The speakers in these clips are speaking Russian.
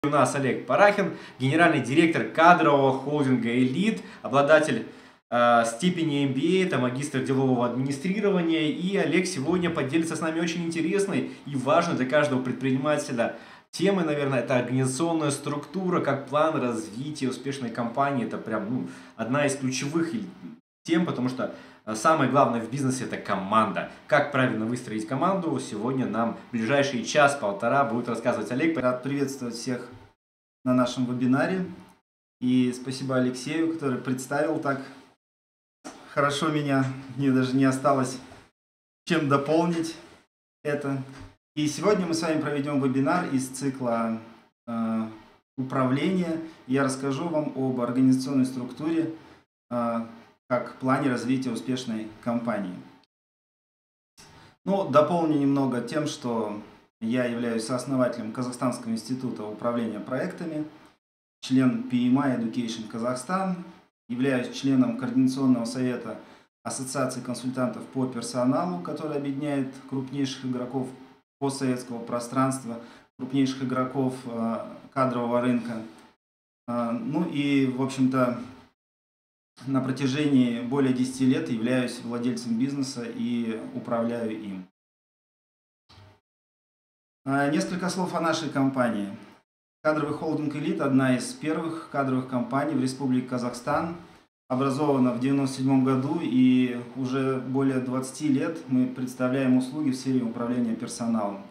У нас Олег Парахин, генеральный директор кадрового холдинга «Элит», обладатель степени MBA, это магистр делового администрирования. И Олег сегодня поделится с нами очень интересной и важной для каждого предпринимателя темой, наверное, это организационная структура, как план развития успешной компании. Это прям одна из ключевых тем, потому что самое главное в бизнесе – это команда. Как правильно выстроить команду, сегодня нам в ближайший час-полтора будет рассказывать Олег. Рад приветствовать всех на нашем вебинаре. И спасибо Алексею, который представил так хорошо меня. Мне даже не осталось чем дополнить это. И сегодня мы с вами проведем вебинар из цикла управления. Я расскажу вам об организационной структуре как плане развития успешной компании. Дополню немного тем, что я являюсь сооснователем Казахстанского института управления проектами, член PMI Education Казахстан, являюсь членом Координационного совета Ассоциации консультантов по персоналу, который объединяет крупнейших игроков постсоветского пространства, крупнейших игроков кадрового рынка. И, в общем-то, на протяжении более 10 лет являюсь владельцем бизнеса и управляю им. Несколько слов о нашей компании. Кадровый холдинг «Элит» – одна из первых кадровых компаний в Республике Казахстан. Образована в 1997 году и уже более 20 лет мы представляем услуги в сфере управления персоналом.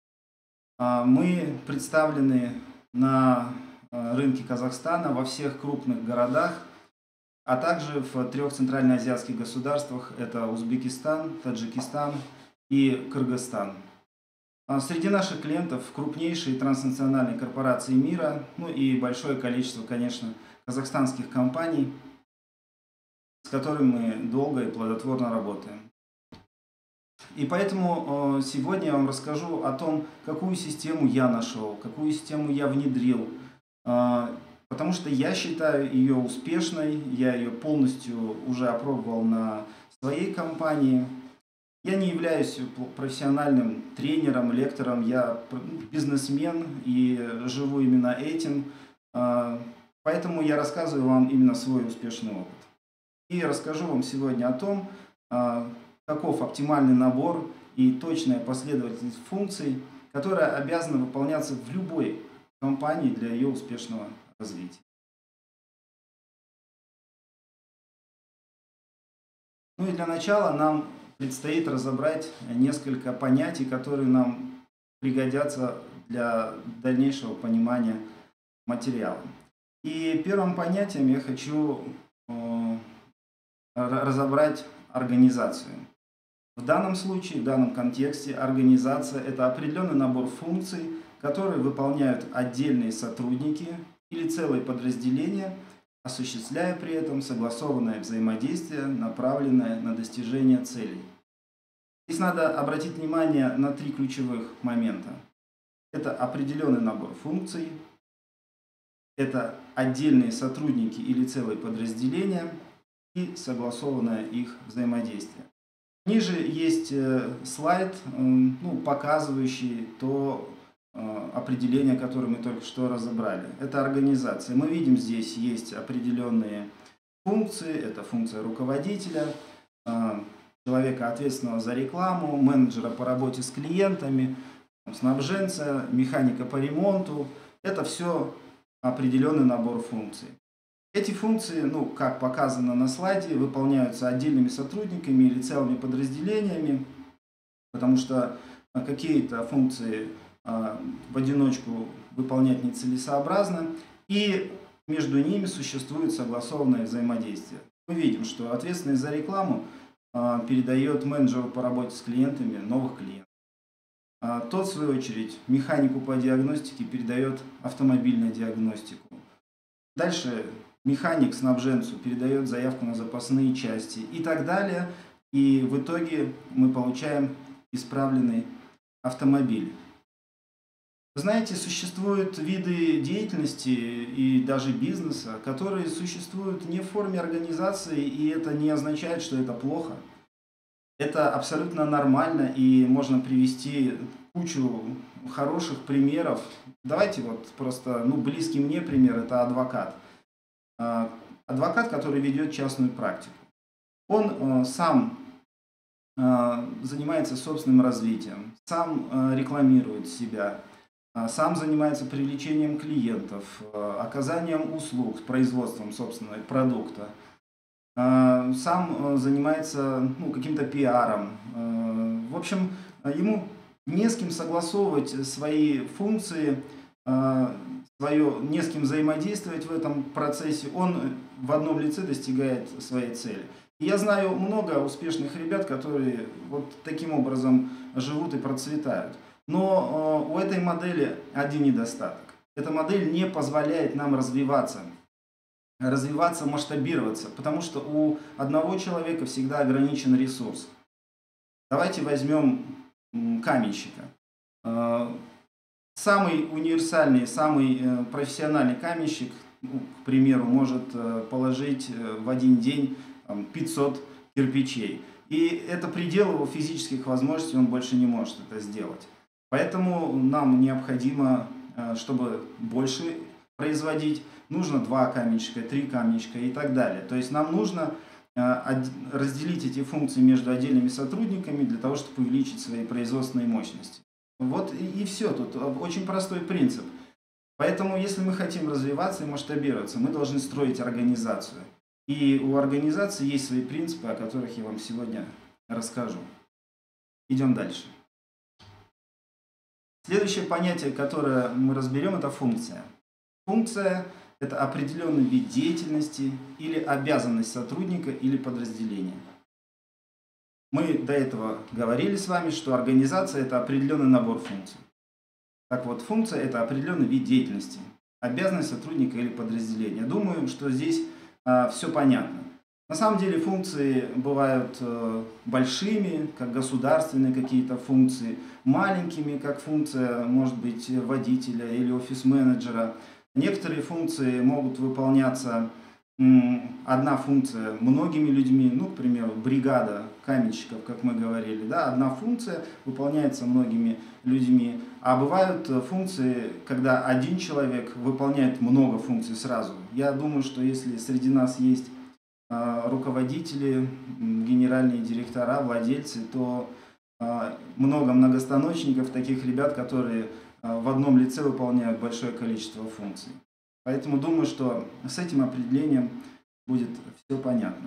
Мы представлены на рынке Казахстана во всех крупных городах, а также в 3 центральноазиатских государствах – это Узбекистан, Таджикистан и Кыргызстан. Среди наших клиентов крупнейшие транснациональные корпорации мира, и большое количество, конечно, казахстанских компаний, с которыми мы долго и плодотворно работаем. И поэтому сегодня я вам расскажу о том, какую систему я нашел, какую систему я внедрил, потому что я считаю ее успешной, я ее полностью уже опробовал на своей компании. Я не являюсь профессиональным тренером, лектором, я бизнесмен и живу именно этим, поэтому я рассказываю вам именно свой успешный опыт. И расскажу вам сегодня о том, каков оптимальный набор и точная последовательность функций, которая обязана выполняться в любой компании для ее успешного развития. И для начала нам предстоит разобрать несколько понятий, которые нам пригодятся для дальнейшего понимания материала. И первым понятием я хочу разобрать организацию. В данном случае, в данном контексте, организация – это определенный набор функций, которые выполняют отдельные сотрудники или целые подразделения, осуществляя при этом согласованное взаимодействие, направленное на достижение целей. Здесь надо обратить внимание на 3 ключевых момента. Это определенный набор функций, это отдельные сотрудники или целые подразделения и согласованное их взаимодействие. Ниже есть слайд, показывающий то определение, которое мы только что разобрали. Это организация. Мы видим, здесь есть определенные функции. Это функция руководителя, человека, ответственного за рекламу, менеджера по работе с клиентами, снабженца, механика по ремонту. Это все определенный набор функций. Эти функции, как показано на слайде, выполняются отдельными сотрудниками или целыми подразделениями, потому что какие-то функции в одиночку выполнять нецелесообразно, и между ними существует согласованное взаимодействие. Мы видим, что ответственный за рекламу передает менеджеру по работе с клиентами новых клиентов. Тот, в свою очередь, механику по диагностике передает автомобильную диагностику. Дальше механик снабженцу передает заявку на запасные части и так далее. И в итоге мы получаем исправленный автомобиль. Вы знаете, существуют виды деятельности и даже бизнеса, которые существуют не в форме организации, и это не означает, что это плохо. Это абсолютно нормально, и можно привести кучу хороших примеров. Давайте вот просто, близкий мне пример – это адвокат. Адвокат, который ведет частную практику. Он сам занимается собственным развитием, сам рекламирует себя, сам занимается привлечением клиентов, оказанием услуг, производством собственного продукта, сам занимается каким-то пиаром. В общем, ему не с кем согласовывать свои функции, не с кем взаимодействовать в этом процессе. Он в одном лице достигает своей цели. И я знаю много успешных ребят, которые вот таким образом живут и процветают. Но у этой модели один недостаток. Эта модель не позволяет нам развиваться, масштабироваться, потому что у одного человека всегда ограничен ресурс. Давайте возьмем каменщика. Самый универсальный, самый профессиональный каменщик, к примеру, может положить в один день 500 кирпичей. И это предел его физических возможностей, он больше не может это сделать. Поэтому нам необходимо, чтобы больше производить, нужно 2 каменщика, 3 каменщика и так далее. То есть нам нужно разделить эти функции между отдельными сотрудниками для того, чтобы увеличить свои производственные мощности. Вот и все. Тут очень простой принцип. Поэтому, если мы хотим развиваться и масштабироваться, мы должны строить организацию. И у организации есть свои принципы, о которых я вам сегодня расскажу. Идем дальше. Следующее понятие, которое мы разберем, это функция. Функция – это определенный вид деятельности или обязанность сотрудника или подразделения. Мы до этого говорили с вами, что организация – это определенный набор функций. Так вот, функция – это определенный вид деятельности, обязанность сотрудника или подразделения. Думаю, что здесь все понятно. На самом деле функции бывают большими, как государственные какие-то функции, маленькими, как функция, может быть, водителя или офис-менеджера. Некоторые функции могут выполняться, одна функция многими людьми, к примеру, бригада каменщиков, как мы говорили, да, одна функция выполняется многими людьми, а бывают функции, когда один человек выполняет много функций сразу. Я думаю, что если среди нас есть руководители, генеральные директора, владельцы, то много многостаночников, таких ребят, которые в одном лице выполняют большое количество функций. Поэтому думаю, что с этим определением будет все понятно.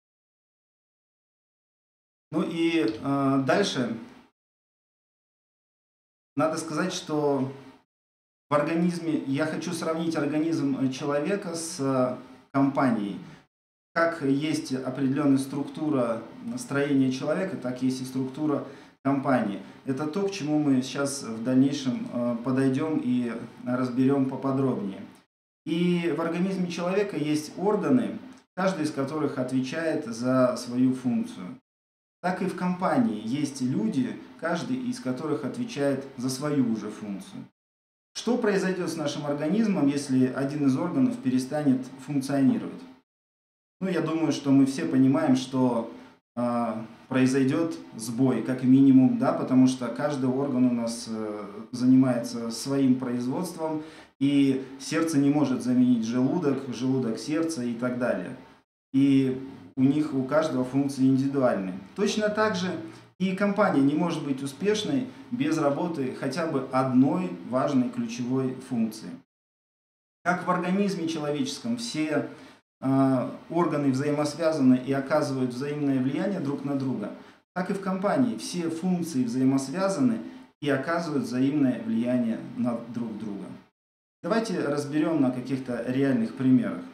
Ну и дальше надо сказать, что в организме, я хочу сравнить организм человека с компанией. Как есть определенная структура строения человека, так есть и структура компании. Это то, к чему мы сейчас в дальнейшем подойдем и разберем поподробнее. И в организме человека есть органы, каждый из которых отвечает за свою функцию. Так и в компании есть люди, каждый из которых отвечает за свою уже функцию. Что произойдет с нашим организмом, если один из органов перестанет функционировать? Я думаю, что мы все понимаем, что произойдет сбой, как минимум, да, потому что каждый орган у нас занимается своим производством, и сердце не может заменить желудок, желудок сердце и так далее. И у каждого функции индивидуальные. Точно так же и компания не может быть успешной без работы хотя бы одной важной ключевой функции. Как в организме человеческом все органы взаимосвязаны и оказывают взаимное влияние друг на друга, так и в компании все функции взаимосвязаны и оказывают взаимное влияние на друг друга. Давайте разберем на каких-то реальных примерах.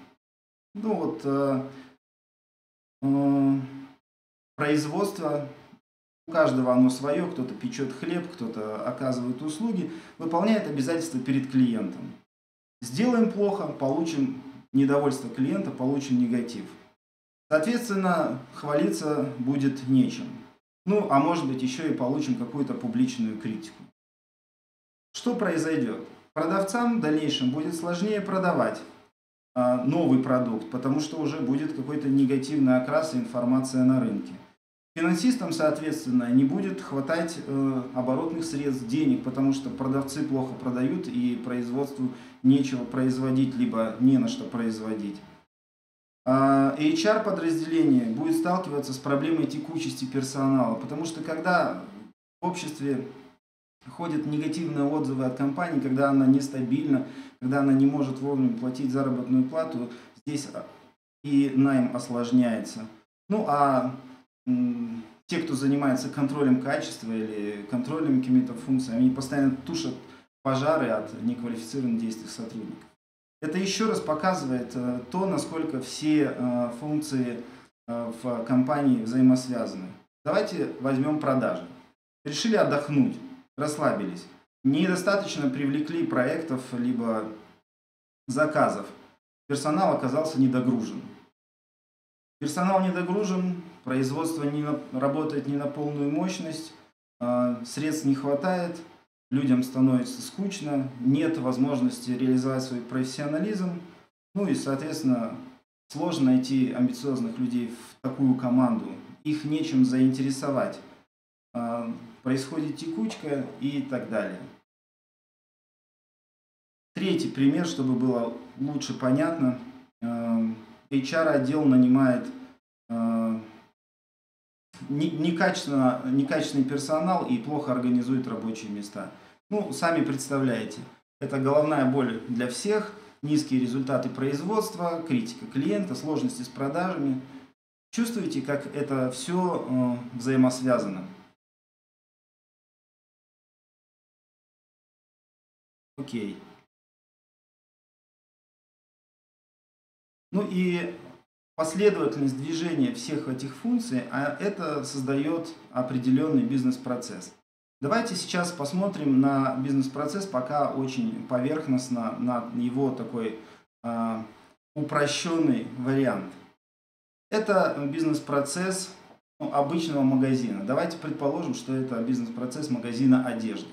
Производство, у каждого оно свое, кто-то печет хлеб, кто-то оказывает услуги, выполняет обязательства перед клиентом. Сделаем плохо, получим недовольство клиента, получим негатив. Соответственно, хвалиться будет нечем. А может быть еще и получим какую-то публичную критику. Что произойдет? Продавцам в дальнейшем будет сложнее продавать новый продукт, потому что уже будет какой-то негативный окрас и информация на рынке. Финансистам, соответственно, не будет хватать оборотных средств, денег, потому что продавцы плохо продают и производству нечего производить, либо не на что производить. HR-подразделение будет сталкиваться с проблемой текучести персонала, потому что когда в обществе ходят негативные отзывы от компании, когда она нестабильна, когда она не может вовремя платить заработную плату, здесь и найм осложняется. Ну а те, кто занимается контролем качества или контролем какими-то функциями, они постоянно тушат пожары от неквалифицированных действий сотрудников. Это еще раз показывает то, насколько все функции в компании взаимосвязаны. Давайте возьмем продажи. Решили отдохнуть, расслабились. Недостаточно привлекли проектов либо заказов. Персонал оказался недогружен. Персонал недогружен, производство работает не на полную мощность, средств не хватает, людям становится скучно, нет возможности реализовать свой профессионализм, ну и, соответственно, сложно найти амбициозных людей в такую команду, их нечем заинтересовать, происходит текучка и так далее. Третий пример, чтобы было лучше понятно. HR-отдел нанимает некачественный персонал и плохо организует рабочие места. Ну, сами представляете, это головная боль для всех, низкие результаты производства, критика клиента, сложности с продажами. Чувствуете, как это все взаимосвязано? Окей. Ну и последовательность движения всех этих функций, это создает определенный бизнес-процесс. Давайте сейчас посмотрим на бизнес-процесс пока очень поверхностно, на его такой упрощенный вариант. Это бизнес-процесс обычного магазина. Давайте предположим, что это бизнес-процесс магазина одежды.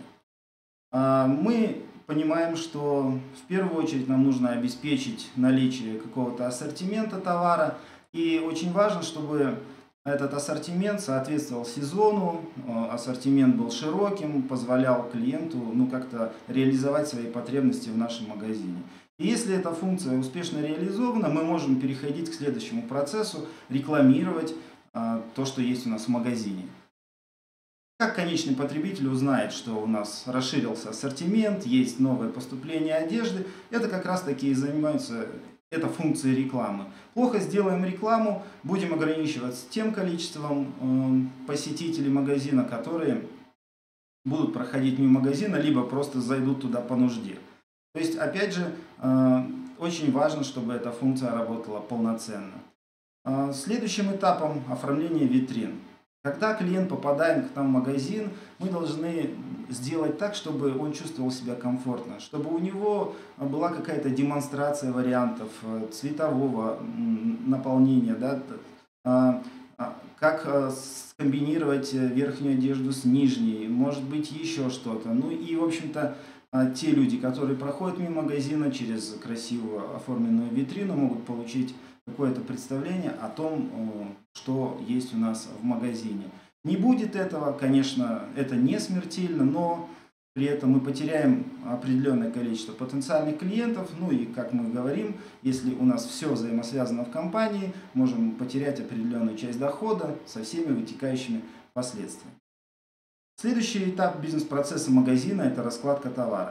Мы понимаем, что в первую очередь нам нужно обеспечить наличие какого-то ассортимента товара. И очень важно, чтобы этот ассортимент соответствовал сезону, ассортимент был широким, позволял клиенту как-то реализовать свои потребности в нашем магазине. И если эта функция успешно реализована, мы можем переходить к следующему процессу, рекламировать то, что есть у нас в магазине. Как конечный потребитель узнает, что у нас расширился ассортимент, есть новое поступление одежды, это как раз таки и занимается функцией рекламы. Плохо сделаем рекламу, будем ограничиваться тем количеством посетителей магазина, которые будут проходить мимо магазина, либо просто зайдут туда по нужде. То есть, опять же, очень важно, чтобы эта функция работала полноценно. Следующим этапом оформления витрин. Когда клиент попадает к нам в магазин, мы должны сделать так, чтобы он чувствовал себя комфортно, чтобы у него была какая-то демонстрация вариантов цветового наполнения, да, как скомбинировать верхнюю одежду с нижней, может быть еще что-то. Ну и, в общем-то, те люди, которые проходят мимо магазина через красивую оформленную витрину, могут получить какое-то представление о том, что есть у нас в магазине. Не будет этого, конечно, это не смертельно, но при этом мы потеряем определенное количество потенциальных клиентов. Ну и, как мы говорим, если у нас все взаимосвязано в компании, можем потерять определенную часть дохода со всеми вытекающими последствиями. Следующий этап бизнес-процесса магазина – это раскладка товара.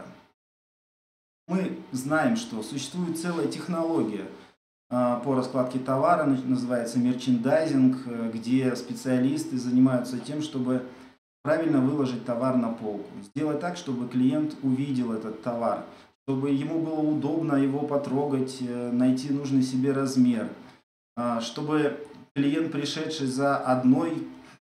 Мы знаем, что существует целая технология по раскладке товара, называется мерчендайзинг, где специалисты занимаются тем, чтобы правильно выложить товар на полку, сделать так, чтобы клиент увидел этот товар, чтобы ему было удобно его потрогать, найти нужный себе размер, чтобы клиент, пришедший за одной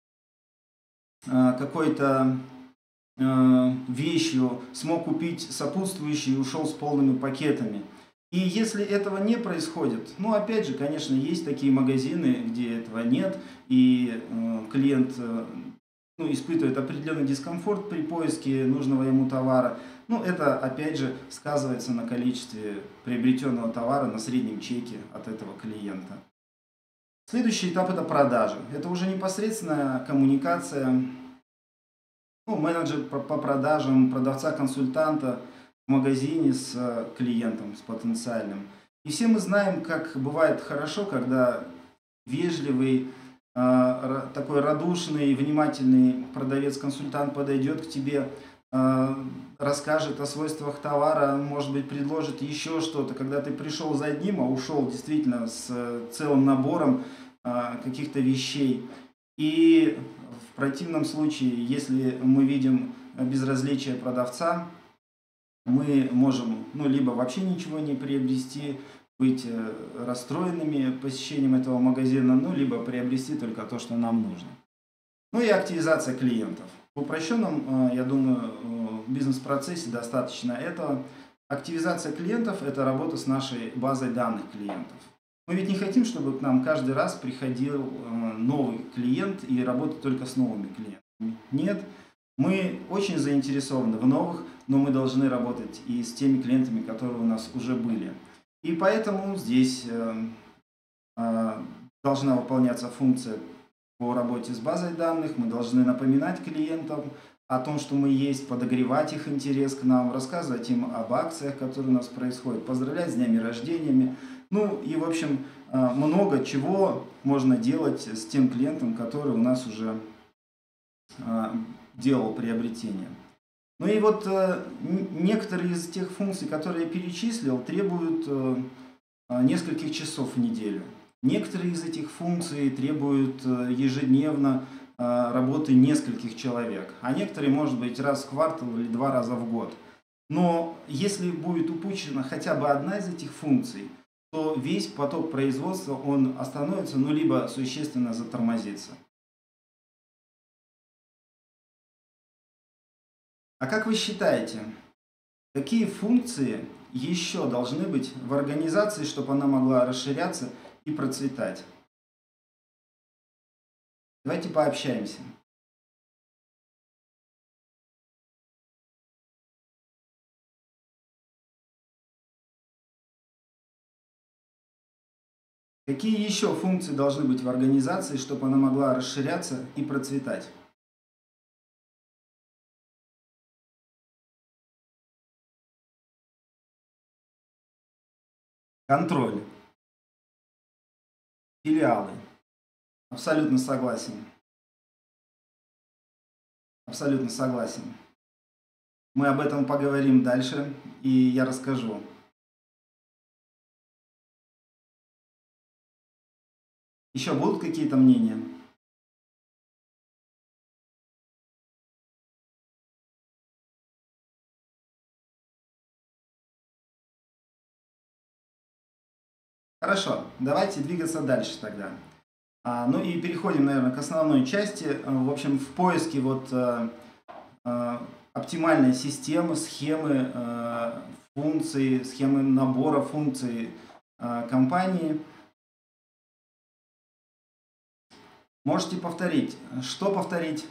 какой-то вещью, смог купить сопутствующие и ушел с полными пакетами. И если этого не происходит, опять же, конечно, есть такие магазины, где этого нет, и клиент испытывает определенный дискомфорт при поиске нужного ему товара. Это, опять же, сказывается на количестве приобретенного товара, на среднем чеке от этого клиента. Следующий этап – это продажи. Это уже непосредственная коммуникация, ну, менеджер по продажам, продавца-консультанта в магазине с клиентом, с потенциальным. И все мы знаем, как бывает хорошо, когда вежливый, такой радушный, внимательный продавец-консультант подойдет к тебе, расскажет о свойствах товара, может быть, предложит еще что-то. Когда ты пришел за одним, а ушел действительно с целым набором каких-то вещей. И в противном случае, если мы видим безразличие продавца, мы можем, ну, либо вообще ничего не приобрести, быть расстроенными посещением этого магазина, ну, либо приобрести только то, что нам нужно. Ну и активизация клиентов. В упрощенном, я думаю, бизнес-процессе достаточно этого. Активизация клиентов – это работа с нашей базой данных клиентов. Мы ведь не хотим, чтобы к нам каждый раз приходил новый клиент и работать только с новыми клиентами. Нет, мы очень заинтересованы в новых, но мы должны работать и с теми клиентами, которые у нас уже были. И поэтому здесь должна выполняться функция по работе с базой данных. Мы должны напоминать клиентам о том, что мы есть, подогревать их интерес к нам, рассказывать им об акциях, которые у нас происходят, поздравлять с днями рождениями. Ну и, в общем, много чего можно делать с тем клиентом, который у нас уже делал приобретение. Ну и вот некоторые из тех функций, которые я перечислил, требуют нескольких часов в неделю. Некоторые из этих функций требуют ежедневно работы нескольких человек, а некоторые, может быть, раз в квартал или 2 раза в год. Но если будет упущена хотя бы одна из этих функций, то весь поток производства, он остановится, ну, либо существенно затормозится. А как вы считаете, какие функции еще должны быть в организации, чтобы она могла расширяться и процветать? Давайте пообщаемся. Какие еще функции должны быть в организации, чтобы она могла расширяться и процветать? Контроль, филиалы. Абсолютно согласен. Абсолютно согласен. Мы об этом поговорим дальше, и я расскажу. Еще будут какие-то мнения? Хорошо, давайте двигаться дальше тогда. Ну и переходим, наверное, к основной части. В общем, в поиске вот оптимальной системы, схемы функций, схемы набора функций компании. Можете повторить. Что повторить?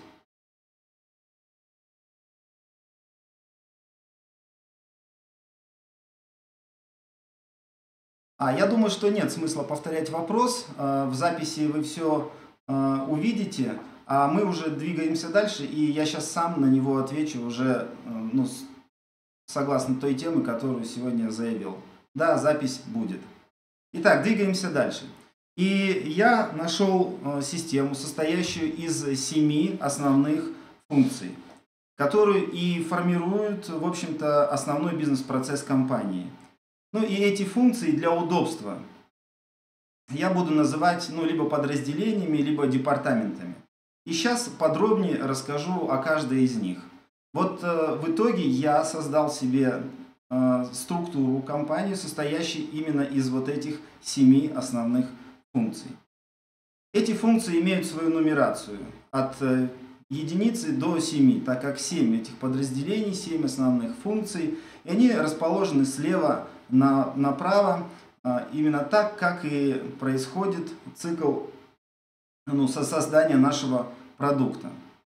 Я думаю, что нет смысла повторять вопрос. В записи вы все увидите, а мы уже двигаемся дальше, и я сейчас сам на него отвечу уже, ну, согласно той темы, которую сегодня заявил. Да, запись будет. Итак, двигаемся дальше. И я нашел систему, состоящую из 7 основных функций, которые и формируют, в общем-то, основной бизнес-процесс компании. Ну и эти функции для удобства я буду называть, ну, либо подразделениями, либо департаментами. И сейчас подробнее расскажу о каждой из них. Вот в итоге я создал себе структуру компании, состоящей именно из вот этих 7 основных функций. Эти функции имеют свою нумерацию от единицы до 7, так как 7 этих подразделений, 7 основных функций, и они расположены слева направо, именно так, как и происходит цикл, ну, создания нашего продукта.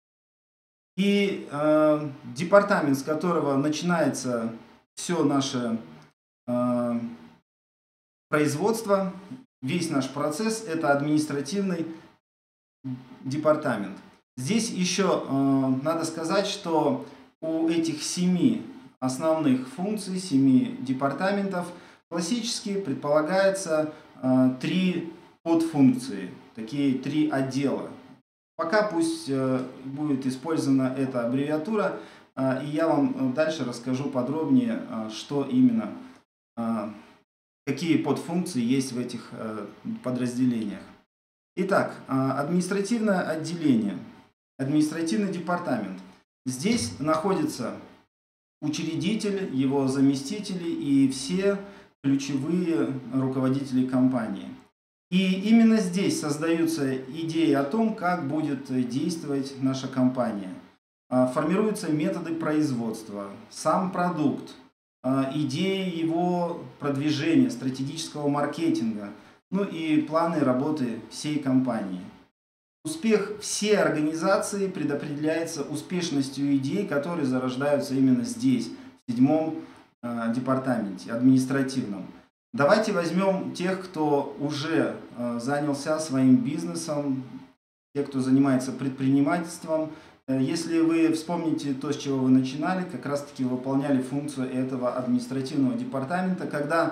И департамент, с которого начинается все наше производство, весь наш процесс – это административный департамент. Здесь еще надо сказать, что у этих 7 основных функций, 7 департаментов классически предполагается 3 подфункции, такие 3 отдела. Пока пусть будет использована эта аббревиатура, и я вам дальше расскажу подробнее, что именно, какие подфункции есть в этих подразделениях. Итак, административное отделение, административный департамент. Здесь находится учредитель, его заместители и все ключевые руководители компании. И именно здесь создаются идеи о том, как будет действовать наша компания. Формируются методы производства, сам продукт, идеи его продвижения, стратегического маркетинга, ну и планы работы всей компании. Успех всей организации предопределяется успешностью идей, которые зарождаются именно здесь, в 7 департаменте, административном. Давайте возьмем тех, кто уже занялся своим бизнесом, те, кто занимается предпринимательством. Если вы вспомните то, с чего вы начинали, как раз таки выполняли функцию этого административного департамента, когда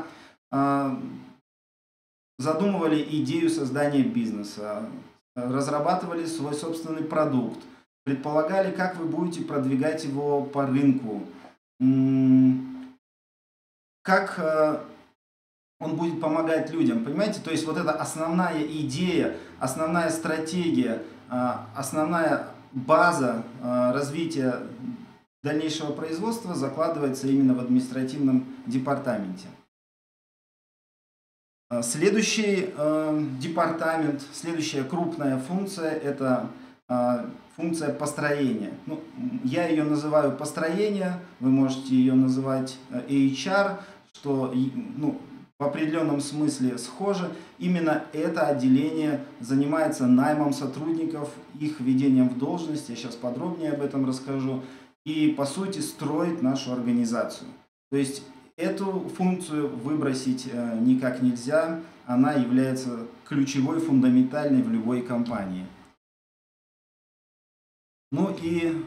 задумывали идею создания бизнеса, разрабатывали свой собственный продукт, предполагали, как вы будете продвигать его по рынку, как он будет помогать людям, понимаете? То есть вот эта основная идея, основная стратегия, основная база развития дальнейшего производства закладывается именно в административном департаменте. Следующий департамент, следующая крупная функция – это функция построения. Ну, я ее называю построение, вы можете ее называть HR, что в определенном смысле схоже. Именно это отделение занимается наймом сотрудников, их введением в должность, я сейчас подробнее об этом расскажу, и по сути строит нашу организацию. То есть эту функцию выбросить никак нельзя, она является ключевой, фундаментальной в любой компании. Ну и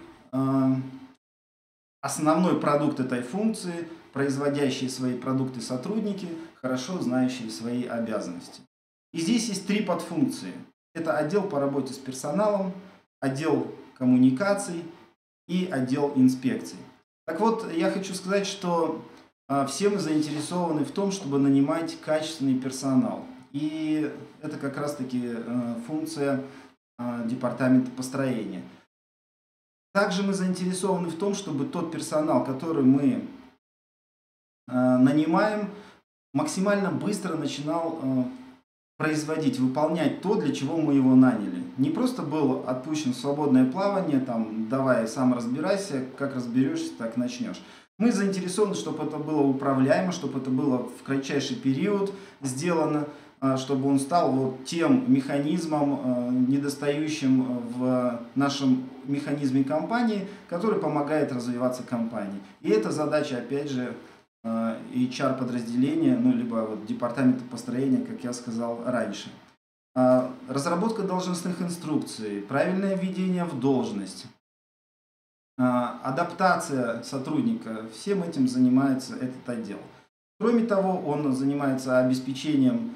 основной продукт этой функции – производящие свои продукты сотрудники, хорошо знающие свои обязанности. И здесь есть 3 подфункции. Это отдел по работе с персоналом, отдел коммуникаций и отдел инспекций. Так вот, я хочу сказать, что все мы заинтересованы в том, чтобы нанимать качественный персонал. И это как раз-таки функция департамента построения. Также мы заинтересованы в том, чтобы тот персонал, который мы нанимаем, максимально быстро начинал производить, выполнять то, для чего мы его наняли. Не просто был отпущен в свободное плавание, там, давай сам разбирайся, как разберешься, так начнешь. Мы заинтересованы, чтобы это было управляемо, чтобы это было в кратчайший период сделано, чтобы он стал вот тем механизмом, недостающим в нашем механизме компании, который помогает развиваться компании. И эта задача, опять же, HR подразделения, ну, либо вот департамента построения, как я сказал раньше. Разработка должностных инструкций, правильное введение в должность, адаптация сотрудника, всем этим занимается этот отдел. Кроме того, он занимается обеспечением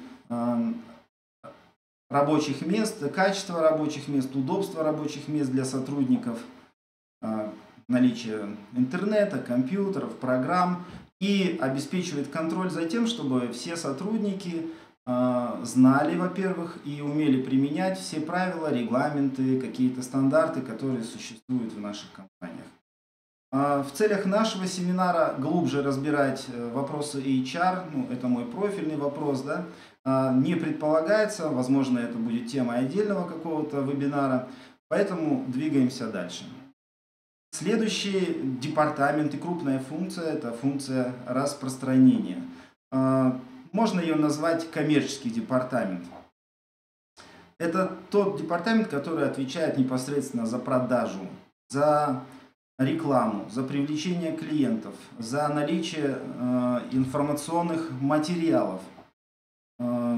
рабочих мест, качества рабочих мест, удобства рабочих мест для сотрудников, наличие интернета, компьютеров, программ, и обеспечивает контроль за тем, чтобы все сотрудники знали, во-первых, и умели применять все правила, регламенты, какие-то стандарты, которые существуют в наших компаниях. В целях нашего семинара глубже разбирать вопросы HR, ну, это мой профильный вопрос, да, не предполагается, возможно, это будет темой отдельного какого-то вебинара, поэтому двигаемся дальше. Следующий департамент и крупная функция – это функция распространения. Можно ее назвать коммерческий департамент. Это тот департамент, который отвечает непосредственно за продажу, за рекламу, за привлечение клиентов, за наличие информационных материалов,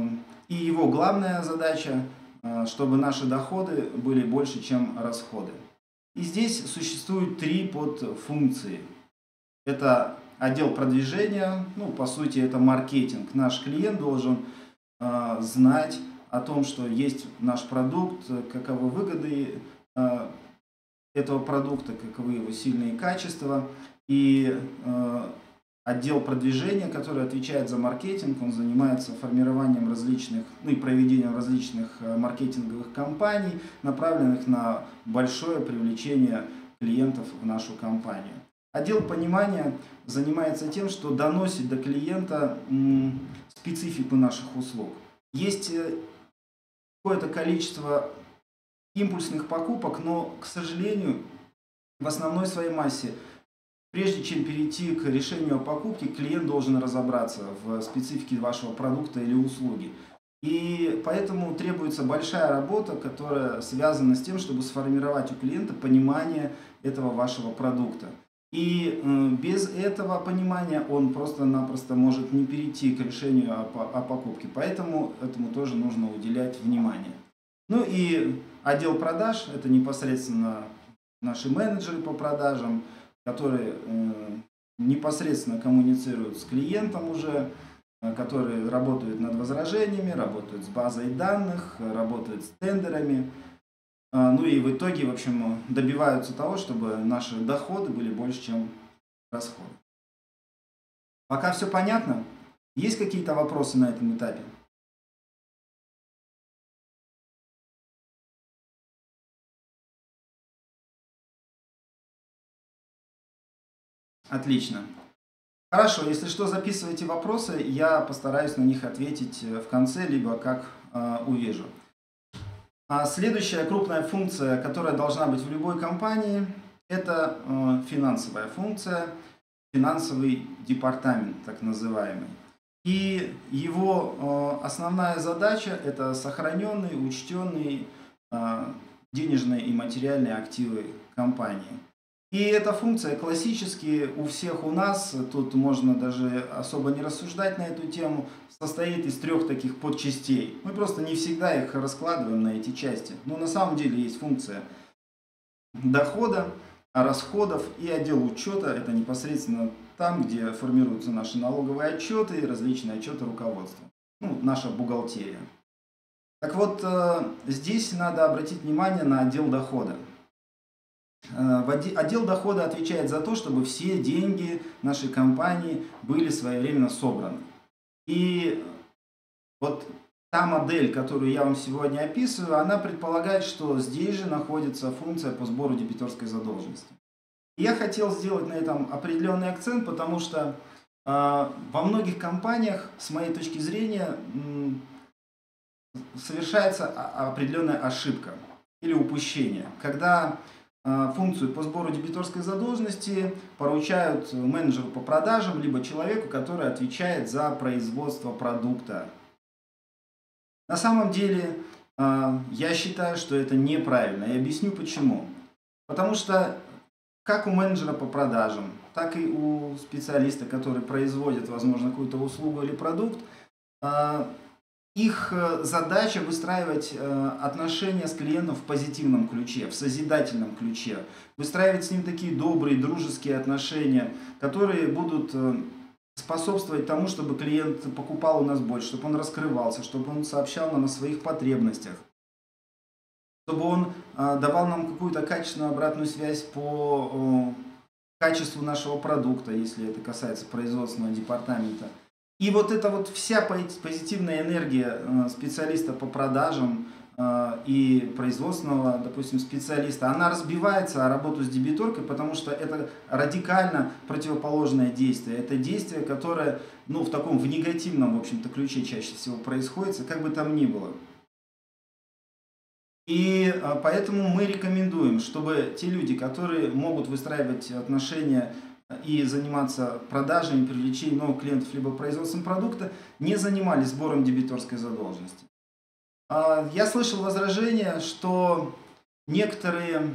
И его главная задача, чтобы наши доходы были больше, чем расходы. И здесь существует 3 подфункции. Это отдел продвижения, ну, по сути, это маркетинг. Наш клиент должен знать о том, что есть наш продукт, каковы выгоды этого продукта, каковы его сильные качества. И отдел продвижения, который отвечает за маркетинг, он занимается формированием различных, ну и проведением различных маркетинговых кампаний, направленных на большое привлечение клиентов в нашу компанию. Отдел понимания занимается тем, что доносит до клиента специфику наших услуг. Есть какое-то количество импульсных покупок, но, к сожалению, в основной своей массе, прежде чем перейти к решению о покупке, клиент должен разобраться в специфике вашего продукта или услуги. И поэтому требуется большая работа, которая связана с тем, чтобы сформировать у клиента понимание этого вашего продукта. И без этого понимания он просто-напросто может не перейти к решению о покупке. Поэтому этому тоже нужно уделять внимание. Ну и отдел продаж – это непосредственно наши менеджеры по продажам, которые непосредственно коммуницируют с клиентом уже, которые работают над возражениями, работают с базой данных, работают с тендерами. Ну и в итоге, в общем, добиваются того, чтобы наши доходы были больше, чем расходы. Пока все понятно? Есть какие-то вопросы на этом этапе? Отлично. Хорошо, если что, записывайте вопросы, я постараюсь на них ответить в конце, либо как увижу. Следующая крупная функция, которая должна быть в любой компании, это финансовая функция, финансовый департамент, так называемый. И его основная задача – это сохраненные, учтенные денежные и материальные активы компании. И эта функция классически у всех у нас, тут можно даже особо не рассуждать на эту тему, состоит из 3 таких подчастей. Мы просто не всегда их раскладываем на эти части. Но на самом деле есть функция дохода, расходов и отдел учета. Это непосредственно там, где формируются наши налоговые отчеты и различные отчеты руководства. Ну, наша бухгалтерия. Так вот, здесь надо обратить внимание на отдел дохода. Отдел дохода отвечает за то, чтобы все деньги нашей компании были своевременно собраны. И вот та модель, которую я вам сегодня описываю, она предполагает, что здесь же находится функция по сбору дебиторской задолженности. И я хотел сделать на этом определенный акцент, потому что во многих компаниях, с моей точки зрения, совершается определенная ошибка или упущение, когда функцию по сбору дебиторской задолженности поручают менеджеру по продажам, либо человеку, который отвечает за производство продукта. На самом деле, я считаю, что это неправильно. И объясню почему. Потому что как у менеджера по продажам, так и у специалиста, который производит, возможно, какую-то услугу или продукт, их задача выстраивать отношения с клиентом в позитивном ключе, в созидательном ключе. Выстраивать с ним такие добрые, дружеские отношения, которые будут способствовать тому, чтобы клиент покупал у нас больше, чтобы он раскрывался, чтобы он сообщал нам о своих потребностях, чтобы он давал нам какую-то качественную обратную связь по качеству нашего продукта, если это касается производственного департамента. И вот эта вот вся позитивная энергия специалиста по продажам и производственного, допустим, специалиста, она разбивается о работу с дебиторкой, потому что это радикально противоположное действие. Это действие, которое, ну, в таком, в негативном, в общем-то, ключе чаще всего происходит, как бы там ни было. И поэтому мы рекомендуем, чтобы те люди, которые могут выстраивать отношения и заниматься продажами, привлечением новых клиентов либо производством продукта, не занимались сбором дебиторской задолженности. Я слышал возражение, что некоторые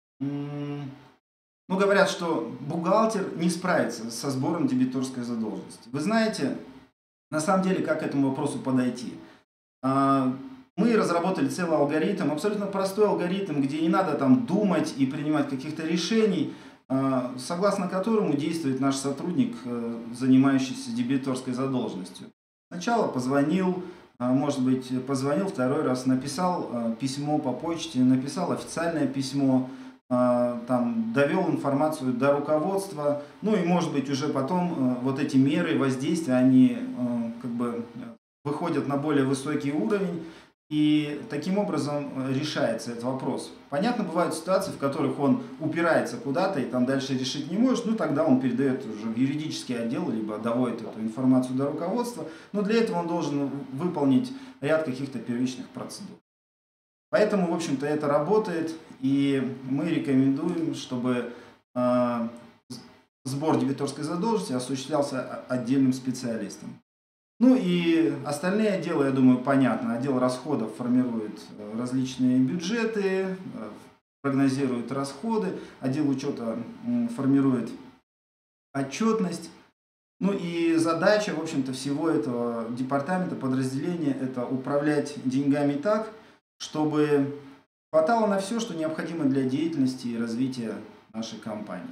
говорят, что бухгалтер не справится со сбором дебиторской задолженности. Вы знаете, на самом деле, как к этому вопросу подойти? Мы разработали целый алгоритм, абсолютно простой алгоритм, где не надо там думать и принимать каких-то решений, согласно которому действует наш сотрудник, занимающийся дебиторской задолженностью. Сначала позвонил, может быть, позвонил второй раз, написал письмо по почте, написал официальное письмо, там, довел информацию до руководства, ну и, может быть, уже потом вот эти меры воздействия, они как бы выходят на более высокий уровень, и таким образом решается этот вопрос. Понятно, бывают ситуации, в которых он упирается куда-то и там дальше решить не может, ну тогда он передает уже в юридический отдел, либо доводит эту информацию до руководства, но для этого он должен выполнить ряд каких-то первичных процедур. Поэтому, в общем-то, это работает, и мы рекомендуем, чтобы сбор дебиторской задолженности осуществлялся отдельным специалистом. Ну и остальные отделы, я думаю, понятно. Отдел расходов формирует различные бюджеты, прогнозирует расходы, отдел учета формирует отчетность. Ну и задача, в общем-то, всего этого департамента, подразделения, это управлять деньгами так, чтобы хватало на все, что необходимо для деятельности и развития нашей компании.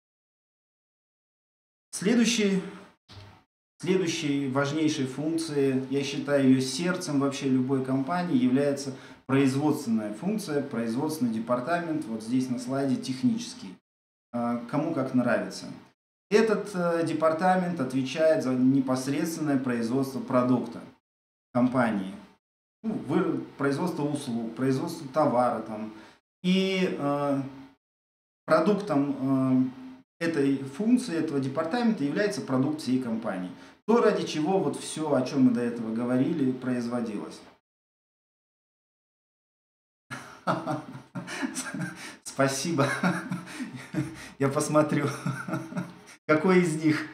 Следующей важнейшей функцией, я считаю ее сердцем вообще любой компании, является производственная функция, производственный департамент, вот здесь на слайде технический, кому как нравится. Этот департамент отвечает за непосредственное производство продукта компании, производство услуг, производство товара. Там. И продуктом этой функции, этого департамента является продукт всей компании. То, ради чего вот все, о чем мы до этого говорили, производилось. Спасибо. Я посмотрю, какой из них.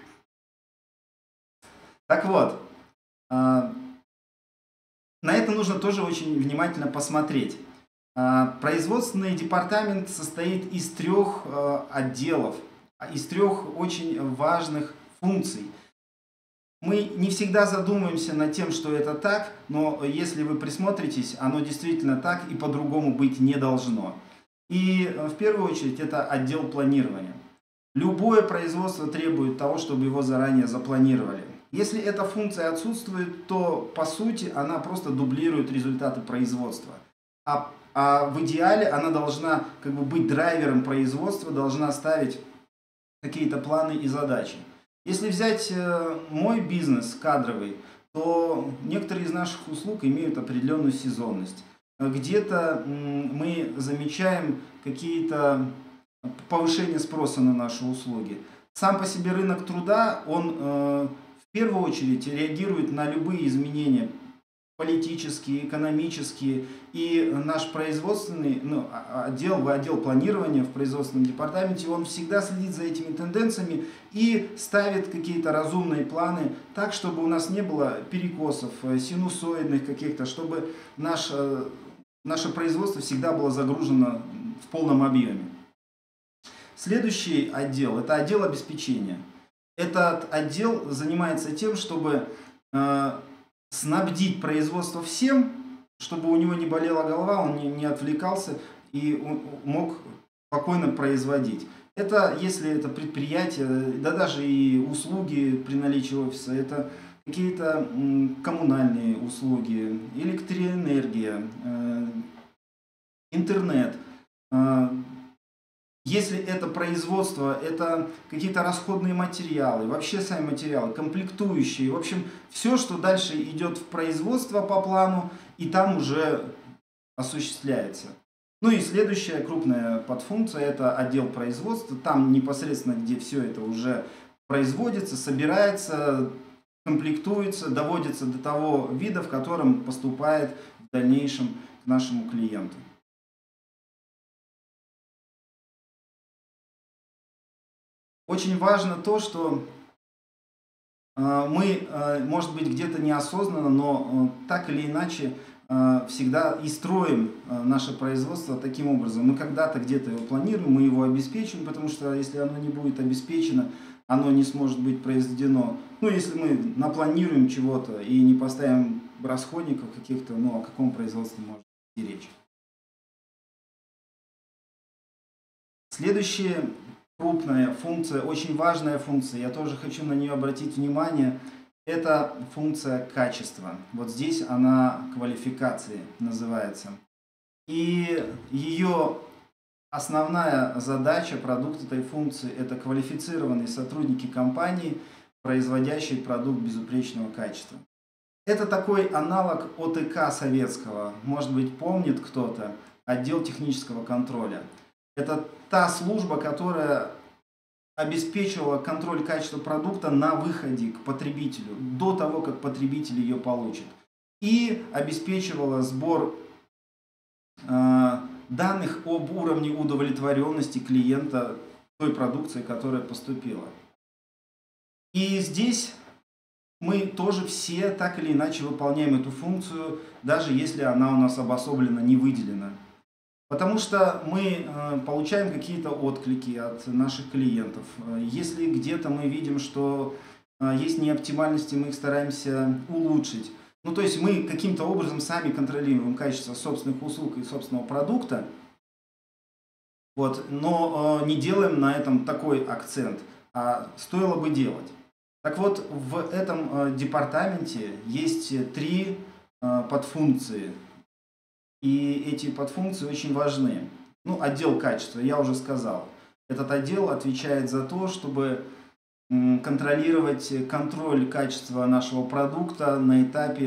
Так вот, на это нужно тоже очень внимательно посмотреть. Производственный департамент состоит из 3 отделов, из 3 очень важных функций. Мы не всегда задумываемся над тем, что это так, но если вы присмотритесь, оно действительно так и по-другому быть не должно. И в первую очередь это отдел планирования. Любое производство требует того, чтобы его заранее запланировали. Если эта функция отсутствует, то по сути она просто дублирует результаты производства. А в идеале она должна как бы быть драйвером производства, должна ставить какие-то планы и задачи. Если взять мой бизнес кадровый, то некоторые из наших услуг имеют определенную сезонность. Где-то мы замечаем какие-то повышения спроса на наши услуги. Сам по себе рынок труда, он в первую очередь реагирует на любые изменения политические, экономические, и наш производственный отдел планирования в производственном департаменте, он всегда следит за этими тенденциями и ставит какие-то разумные планы так, чтобы у нас не было перекосов, синусоидных каких-то, чтобы наше производство всегда было загружено в полном объеме. Следующий отдел – это отдел обеспечения. Этот отдел занимается тем, чтобы снабдить производство всем, чтобы у него не болела голова, он не отвлекался и мог спокойно производить. Это если это предприятие, да даже и услуги при наличии офиса, это какие-то коммунальные услуги, электроэнергия, интернет. Если это производство, это какие-то расходные материалы, вообще сами материалы, комплектующие, в общем, все, что дальше идет в производство по плану, и там уже осуществляется. Ну и следующая крупная подфункция – это отдел производства. Там непосредственно, где все это уже производится, собирается, комплектуется, доводится до того вида, в котором поступает в дальнейшем к нашему клиенту. Очень важно то, что мы, может быть, где-то неосознанно, но так или иначе всегда и строим наше производство таким образом. Мы когда-то где-то его планируем, мы его обеспечиваем, потому что если оно не будет обеспечено, оно не сможет быть произведено. Ну, если мы напланируем чего-то и не поставим расходников каких-то, ну, о каком производстве может идти речь. Следующая крупная функция, очень важная функция, я тоже хочу на нее обратить внимание, это функция качества. Вот здесь она квалификацией называется. И ее основная задача, продукт этой функции, это квалифицированные сотрудники компании, производящие продукт безупречного качества. Это такой аналог ОТК советского, может быть, помнит кто-то, отдел технического контроля. Это та служба, которая обеспечивала контроль качества продукта на выходе к потребителю, до того, как потребитель ее получит. И обеспечивала сбор данных об уровне удовлетворенности клиента той продукции, которая поступила. И здесь мы тоже все так или иначе выполняем эту функцию, даже если она у нас обособленно не выделена. Потому что мы получаем какие-то отклики от наших клиентов. Если где-то мы видим, что есть неоптимальности, мы их стараемся улучшить. Ну, то есть мы каким-то образом сами контролируем качество собственных услуг и собственного продукта, вот, но не делаем на этом такой акцент, а стоило бы делать. Так вот, в этом департаменте есть 3 подфункции. И эти подфункции очень важны. Ну, отдел качества, я уже сказал. Этот отдел отвечает за то, чтобы контролировать контроль качества нашего продукта на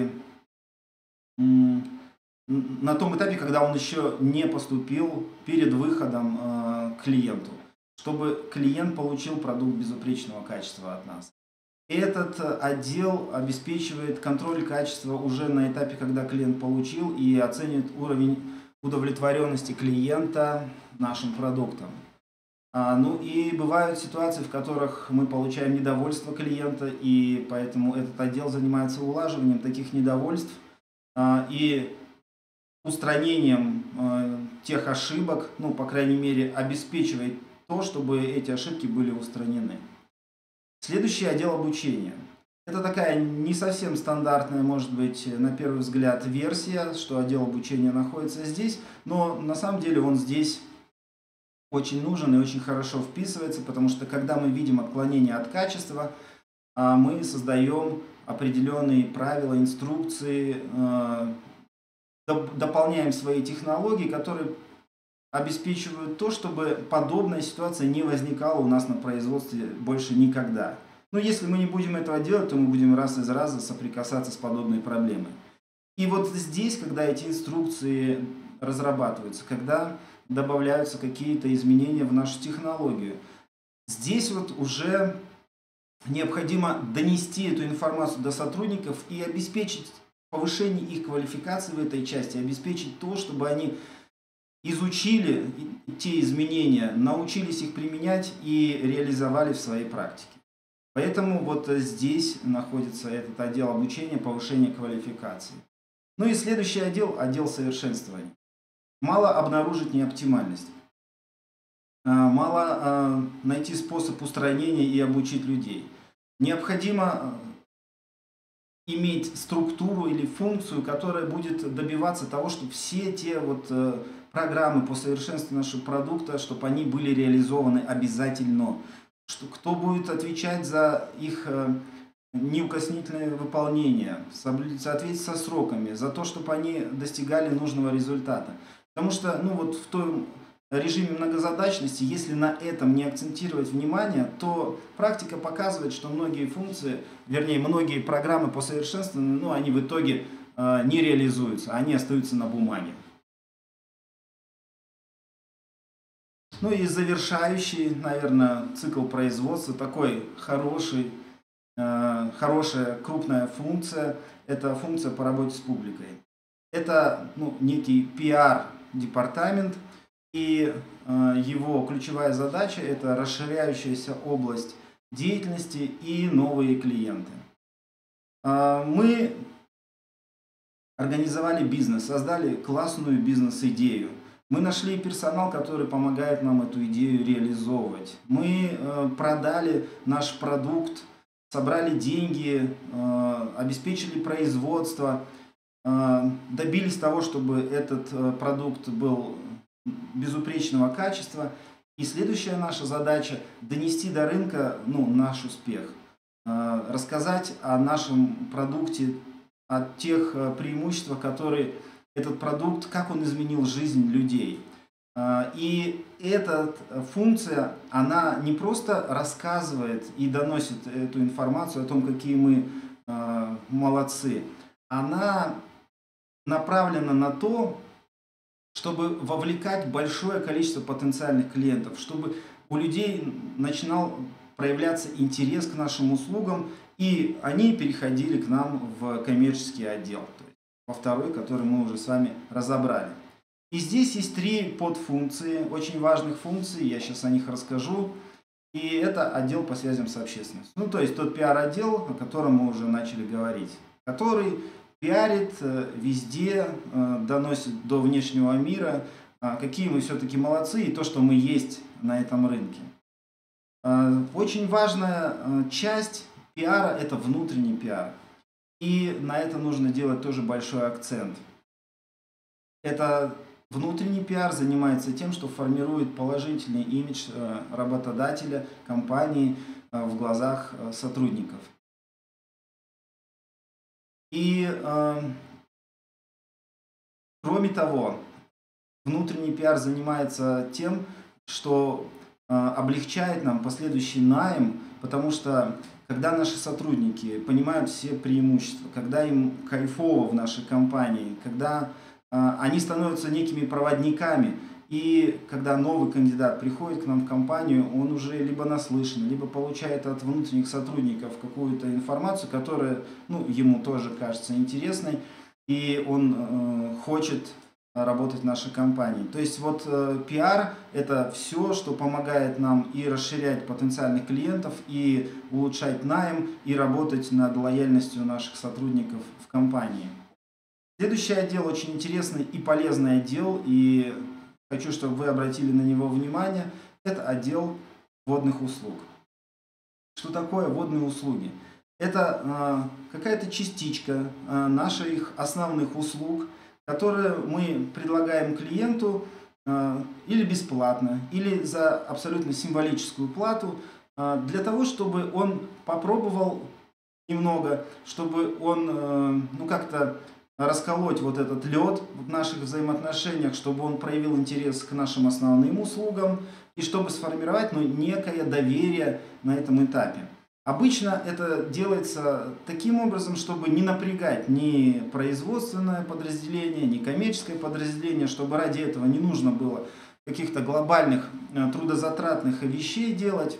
том этапе, когда он еще не поступил перед выходом к клиенту, чтобы клиент получил продукт безупречного качества от нас. Этот отдел обеспечивает контроль качества уже на этапе, когда клиент получил, и оценивает уровень удовлетворенности клиента нашим продуктом. Ну и бывают ситуации, в которых мы получаем недовольство клиента, и поэтому этот отдел занимается улаживанием таких недовольств и устранением тех ошибок, ну, по крайней мере, обеспечивает то, чтобы эти ошибки были устранены. Следующий отдел обучения. Это такая не совсем стандартная, может быть, на первый взгляд, версия, что отдел обучения находится здесь, но на самом деле он здесь очень нужен и очень хорошо вписывается, потому что когда мы видим отклонение от качества, мы создаем определенные правила, инструкции, дополняем свои технологии, которые обеспечивают то, чтобы подобная ситуация не возникала у нас на производстве больше никогда. Но если мы не будем этого делать, то мы будем раз из раза соприкасаться с подобной проблемой. И вот здесь, когда эти инструкции разрабатываются, когда добавляются какие-то изменения в нашу технологию, здесь вот уже необходимо донести эту информацию до сотрудников и обеспечить повышение их квалификации в этой части, обеспечить то, чтобы они изучили те изменения, научились их применять и реализовали в своей практике. Поэтому вот здесь находится этот отдел обучения, повышения квалификации. Ну и следующий отдел – отдел совершенствования. Мало обнаружить неоптимальность. Мало найти способ устранения и обучить людей. Необходимо иметь структуру или функцию, которая будет добиваться того, чтобы все те вот программы по совершенствованию нашего продукта, чтобы они были реализованы обязательно. Кто будет отвечать за их неукоснительное выполнение, в соответствии со сроками, за то, чтобы они достигали нужного результата. Потому что ну, вот в том режиме многозадачности, если на этом не акцентировать внимание, то практика показывает, что многие функции, вернее, многие программы по совершенствованию, ну, они в итоге не реализуются, они остаются на бумаге. Ну и завершающий, наверное, цикл производства, такой хорошая крупная функция, это функция по работе с публикой. Это ну, некий пиар-департамент, и его ключевая задача – это расширяющаяся область деятельности и новые клиенты. Мы организовали бизнес, создали классную бизнес-идею. Мы нашли персонал, который помогает нам эту идею реализовывать. Мы продали наш продукт, собрали деньги, обеспечили производство, добились того, чтобы этот продукт был безупречного качества. И следующая наша задача – донести до рынка наш успех, рассказать о нашем продукте, о тех преимуществах, которые этот продукт, как он изменил жизнь людей. И эта функция, она не просто рассказывает и доносит эту информацию о том, какие мы молодцы, она направлена на то, чтобы вовлекать большое количество потенциальных клиентов, чтобы у людей начинал проявляться интерес к нашим услугам, и они переходили к нам в коммерческий отдел, то есть во второй, который мы уже с вами разобрали. И здесь есть 3 подфункции, очень важных функций, я сейчас о них расскажу. И это отдел по связям с общественностью. То есть тот пиар-отдел, о котором мы уже начали говорить, который пиарит везде, доносит до внешнего мира, какие мы все-таки молодцы и то, что мы есть на этом рынке. Очень важная часть пиара – это внутренний пиар. И на это нужно делать тоже большой акцент. Это внутренний пиар занимается тем, что формирует положительный имидж работодателя, компании в глазах сотрудников. И кроме того, внутренний пиар занимается тем, что облегчает нам последующий найм, потому что когда наши сотрудники понимают все преимущества, когда им кайфово в нашей компании, когда они становятся некими проводниками, и когда новый кандидат приходит к нам в компанию, он уже либо наслышан, либо получает от внутренних сотрудников какую-то информацию, которая ему тоже кажется интересной, и он хочет работать в нашей компании. То есть вот пиар – это все, что помогает нам и расширять потенциальных клиентов, и улучшать найм, и работать над лояльностью наших сотрудников в компании. Следующий отдел очень интересный и полезный отдел, и хочу, чтобы вы обратили на него внимание, это отдел водных услуг. Что такое водные услуги? Это какая-то частичка наших основных услуг, которые мы предлагаем клиенту или бесплатно, или за абсолютно символическую плату, для того, чтобы он попробовал немного, чтобы он как-то расколоть вот этот лед в наших взаимоотношениях, чтобы он проявил интерес к нашим основным услугам и чтобы сформировать некое доверие на этом этапе. Обычно это делается таким образом, чтобы не напрягать ни производственное подразделение, ни коммерческое подразделение, чтобы ради этого не нужно было каких-то глобальных трудозатратных вещей делать.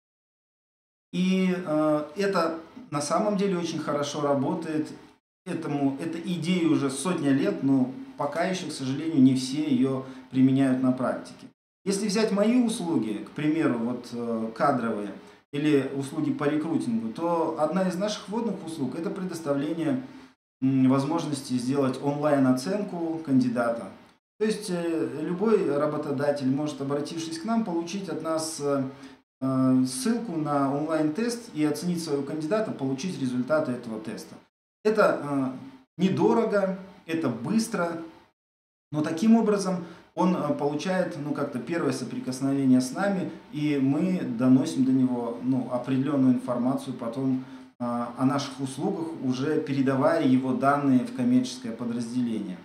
И это на самом деле очень хорошо работает. Эта идея уже сотня лет, но пока еще, к сожалению, не все ее применяют на практике. Если взять мои услуги, к примеру, кадровые, или услуги по рекрутингу, то одна из наших водных услуг – это предоставление возможности сделать онлайн-оценку кандидата. То есть любой работодатель может, обратившись к нам, получить от нас ссылку на онлайн-тест и оценить своего кандидата, получить результаты этого теста. Это недорого, это быстро, но таким образом он получает как-то первое соприкосновение с нами, и мы доносим до него определенную информацию потом о наших услугах, уже передавая его данные в коммерческое подразделение.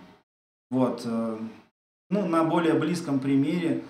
На более близком примере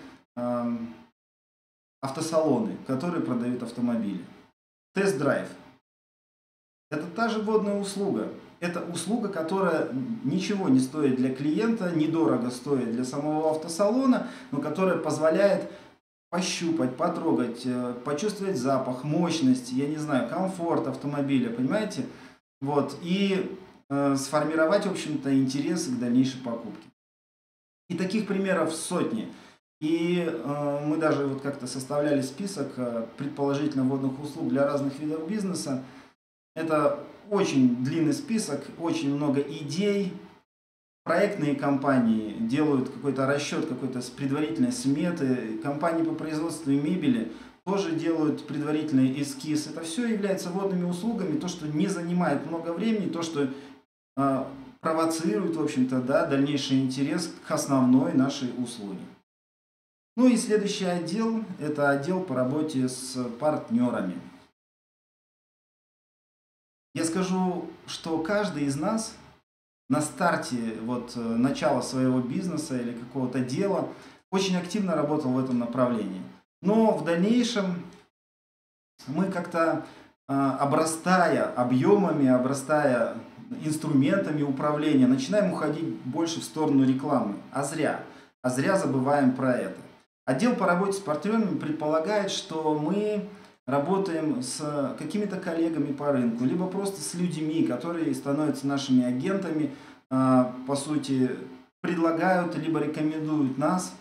автосалоны, которые продают автомобили. Тест-драйв. Это та же водная услуга. Это услуга, которая ничего не стоит для клиента, недорого стоит для самого автосалона, но которая позволяет пощупать, потрогать, почувствовать запах, мощность, комфорт автомобиля, понимаете? И сформировать, в общем-то, интерес к дальнейшей покупке. И таких примеров сотни. И мы даже как-то составляли список предположительно водных услуг для разных видов бизнеса. Это очень длинный список, очень много идей, проектные компании делают какой-то расчет, какой-то предварительной сметы, компании по производству мебели тоже делают предварительный эскиз. Это все является водными услугами, то, что не занимает много времени, то, что провоцирует, в общем-то, да, дальнейший интерес к основной нашей услуге. Ну и следующий отдел – это отдел по работе с партнерами. Я скажу, что каждый из нас на старте начала своего бизнеса или какого-то дела очень активно работал в этом направлении. Но в дальнейшем мы как-то, обрастая объемами, обрастая инструментами управления, начинаем уходить больше в сторону рекламы. А зря забываем про это. Отдел по работе с партнерами предполагает, что мы работаем с какими-то коллегами по рынку, либо просто с людьми, которые становятся нашими агентами, по сути, предлагают, либо рекомендуют нас.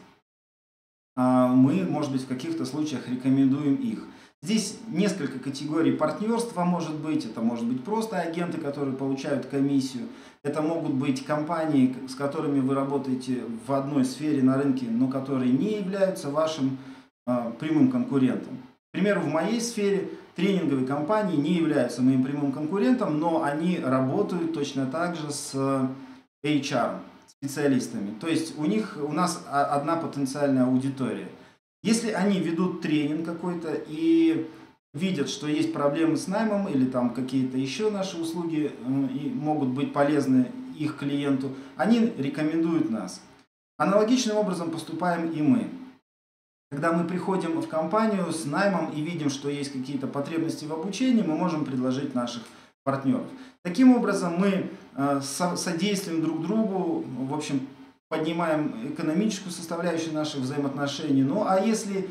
Мы, может быть, в каких-то случаях рекомендуем их. Здесь несколько категорий партнерства может быть. Это может быть просто агенты, которые получают комиссию. Это могут быть компании, с которыми вы работаете в одной сфере на рынке, но которые не являются вашим прямым конкурентом. К примеру, в моей сфере тренинговые компании не являются моим прямым конкурентом, но они работают точно так же с HR специалистами. То есть у нас одна потенциальная аудитория. Если они ведут тренинг какой-то и видят, что есть проблемы с наймом или там какие-то еще наши услуги могут быть полезны их клиенту, они рекомендуют нас. Аналогичным образом поступаем и мы. Когда мы приходим в компанию с наймом и видим, что есть какие-то потребности в обучении, мы можем предложить наших партнеров. Таким образом, мы содействуем друг другу, в общем, поднимаем экономическую составляющую наших взаимоотношений. Ну а если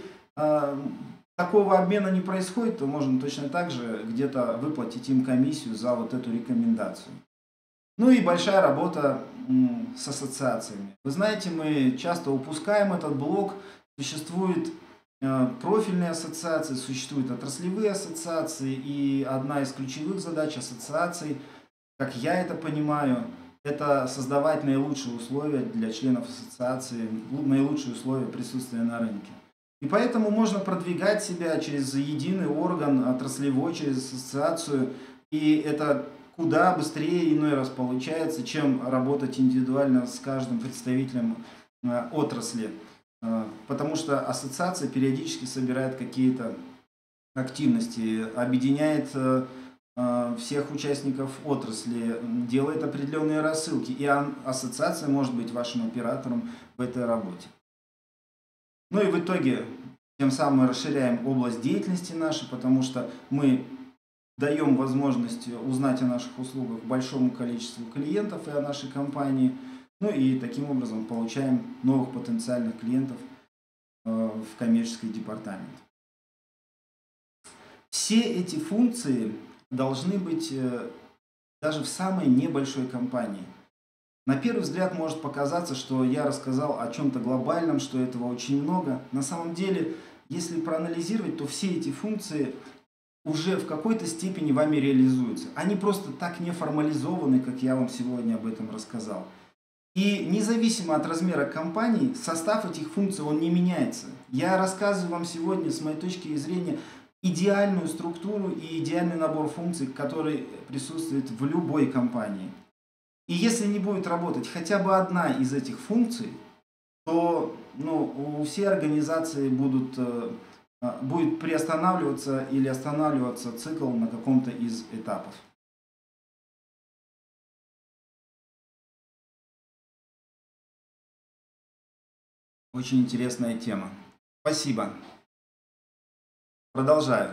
такого обмена не происходит, то можно точно так же где-то выплатить им комиссию за вот эту рекомендацию. Ну и большая работа с ассоциациями. Вы знаете, мы часто упускаем этот блок. Существуют профильные ассоциации, существуют отраслевые ассоциации, и одна из ключевых задач ассоциаций, как я это понимаю, это создавать наилучшие условия для членов ассоциации, наилучшие условия присутствия на рынке. И поэтому можно продвигать себя через единый орган отраслевой, через ассоциацию, и это куда быстрее иной раз получается, чем работать индивидуально с каждым представителем отрасли. Потому что ассоциация периодически собирает какие-то активности, объединяет всех участников отрасли, делает определенные рассылки, и ассоциация может быть вашим оператором в этой работе. Ну и в итоге тем самым мы расширяем область деятельности нашей, потому что мы даем возможность узнать о наших услугах большому количеству клиентов и о нашей компании, ну и таким образом получаем новых потенциальных клиентов в коммерческий департамент. Все эти функции должны быть даже в самой небольшой компании. На первый взгляд может показаться, что я рассказал о чем-то глобальном, что этого очень много. На самом деле, если проанализировать, то все эти функции уже в какой-то степени вами реализуются. Они просто так не формализованы, как я вам сегодня об этом рассказал. И независимо от размера компании, состав этих функций он не меняется. Я рассказываю вам сегодня, с моей точки зрения, идеальную структуру и идеальный набор функций, который присутствует в любой компании. И если не будет работать хотя бы одна из этих функций, то у всей организации будет приостанавливаться или останавливаться цикл на каком-то из этапов. Очень интересная тема. Спасибо. Продолжаю.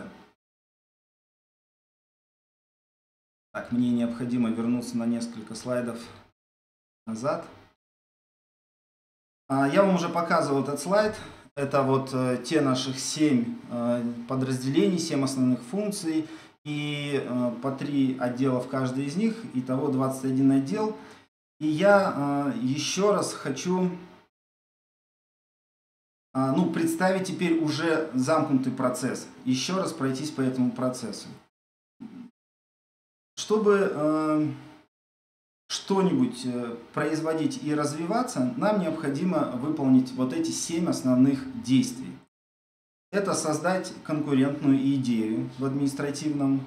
Так, мне необходимо вернуться на несколько слайдов назад. Я вам уже показывал этот слайд. Это вот те наших 7 подразделений, 7 основных функций и по 3 отдела в каждой из них. Итого 21 отдел. И я еще раз хочу представить теперь уже замкнутый процесс. Еще раз пройтись по этому процессу. Что что-нибудь производить и развиваться, нам необходимо выполнить вот эти 7 основных действий. Это создать конкурентную идею в административном,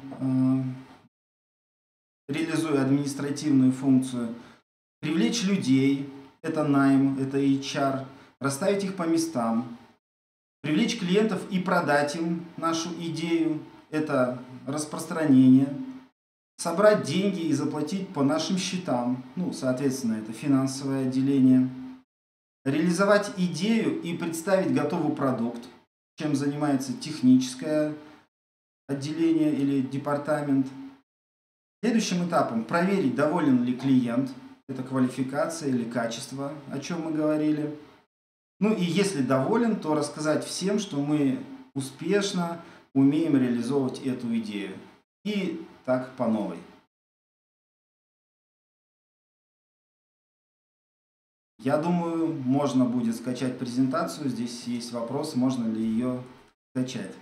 реализуя административную функцию, привлечь людей, это найм, это HR, расставить их по местам, привлечь клиентов и продать им нашу идею, это распространение, собрать деньги и заплатить по нашим счетам, ну, соответственно, это финансовое отделение, реализовать идею и представить готовый продукт, чем занимается техническое отделение или департамент. Следующим этапом проверить, доволен ли клиент, это квалификация или качество, о чем мы говорили. Ну и если доволен, то рассказать всем, что мы успешно умеем реализовывать эту идею. И так по новой. Я думаю, можно будет скачать презентацию. Здесь есть вопрос, можно ли ее скачать.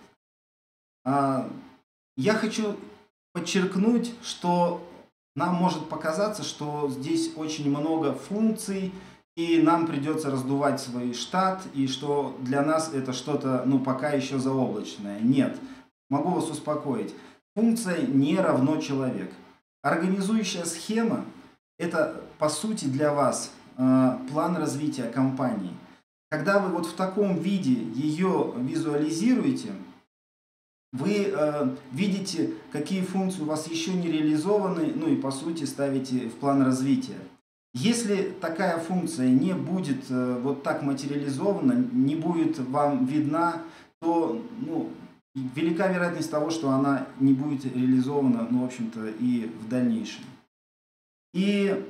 Я хочу подчеркнуть, что нам может показаться, что здесь очень много функций, и нам придется раздувать свой штат, и что для нас это что-то, ну, пока еще заоблачное. Нет, могу вас успокоить. Функция не равно человек. Организующая схема – это, по сути, для вас план развития компании. Когда вы вот в таком виде ее визуализируете, вы видите, какие функции у вас еще не реализованы, ну и по сути ставите в план развития. Если такая функция не будет вот так материализована, не будет вам видна, то велика вероятность того, что она не будет реализована, в общем-то, и в дальнейшем. И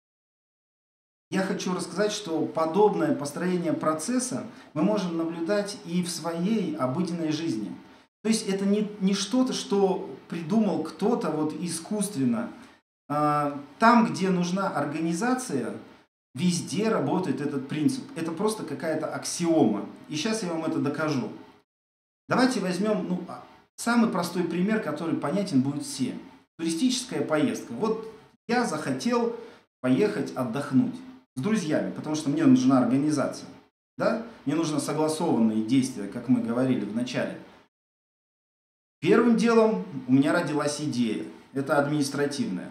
я хочу рассказать, что подобное построение процесса мы можем наблюдать и в своей обыденной жизни. То есть это не что-то, что придумал кто-то вот искусственно. Там, где нужна организация, везде работает этот принцип. Это просто какая-то аксиома. И сейчас я вам это докажу. Давайте возьмем самый простой пример, который понятен будет всем. Туристическая поездка. Вот я захотел поехать отдохнуть с друзьями, потому что мне нужна организация. Да? Мне нужны согласованные действия, как мы говорили в начале. Первым делом у меня родилась идея. Это административная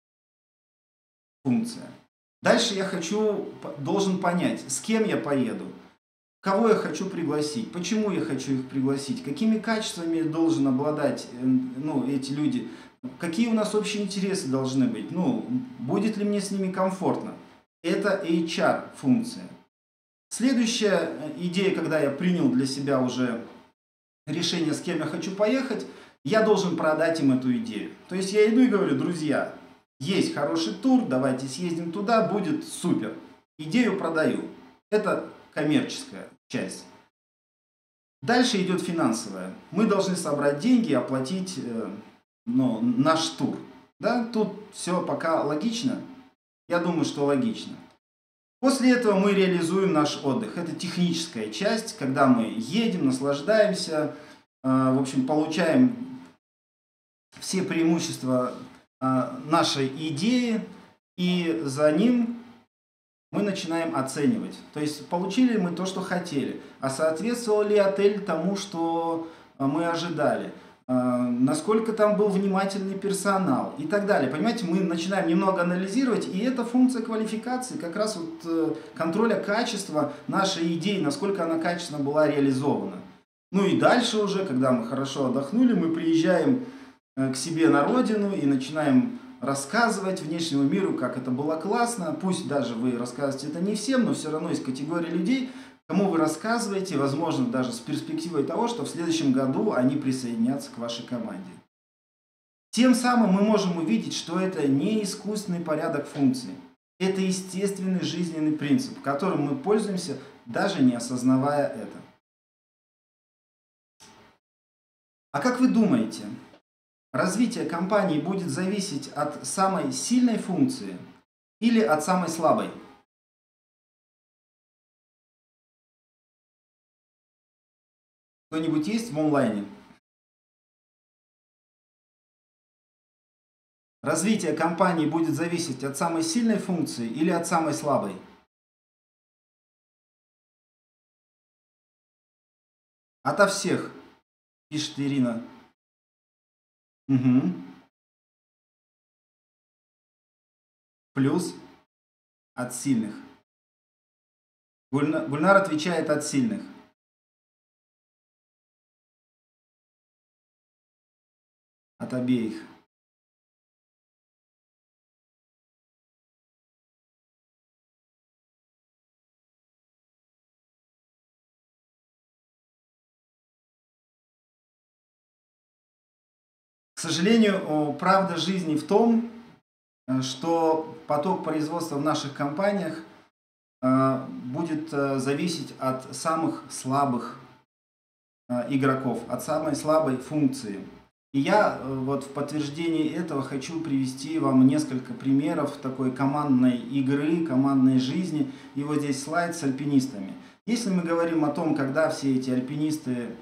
функция. Дальше я должен понять, с кем я поеду, кого я хочу пригласить, почему я хочу их пригласить, какими качествами должен обладать эти люди, какие у нас общие интересы должны быть, будет ли мне с ними комфортно. Это HR-функция. Следующая идея, когда я принял для себя уже решение, с кем я хочу поехать, я должен продать им эту идею. То есть я иду и говорю: друзья, есть хороший тур, давайте съездим туда, будет супер. Идею продаю. Это коммерческая часть. Дальше идет финансовая. Мы должны собрать деньги и оплатить наш тур. Да? Тут все пока логично. Я думаю, что логично. После этого мы реализуем наш отдых. Это техническая часть, когда мы едем, наслаждаемся, в общем, получаем все преимущества нашей идеи, и за ним мы начинаем оценивать. То есть получили мы то, что хотели, а соответствовал ли отель тому, что мы ожидали, насколько там был внимательный персонал и так далее. Понимаете, мы начинаем немного анализировать, и это функция квалификации, как раз вот контроля качества нашей идеи, насколько она качественно была реализована. Ну и дальше уже, когда мы хорошо отдохнули, мы приезжаем к себе на родину и начинаем рассказывать внешнему миру, как это было классно. Пусть даже вы рассказываете это не всем, но все равно есть категория людей, кому вы рассказываете, возможно, даже с перспективой того, что в следующем году они присоединятся к вашей команде. Тем самым мы можем увидеть, что это не искусственный порядок функций. Это естественный жизненный принцип, которым мы пользуемся, даже не осознавая это. А как вы думаете, развитие компании будет зависеть от самой сильной функции или от самой слабой? Кто-нибудь есть в онлайне? Развитие компании будет зависеть от самой сильной функции или от самой слабой? Ото всех, пишет Ирина. Мгм. Плюс от сильных. Гульнар отвечает от сильных. От обеих. К сожалению, правда жизни в том, что поток производства в наших компаниях будет зависеть от самых слабых игроков, от самой слабой функции. И я вот в подтверждении этого хочу привести вам несколько примеров такой командной игры, командной жизни. И вот здесь слайд с альпинистами. Если мы говорим о том, когда все эти альпинисты,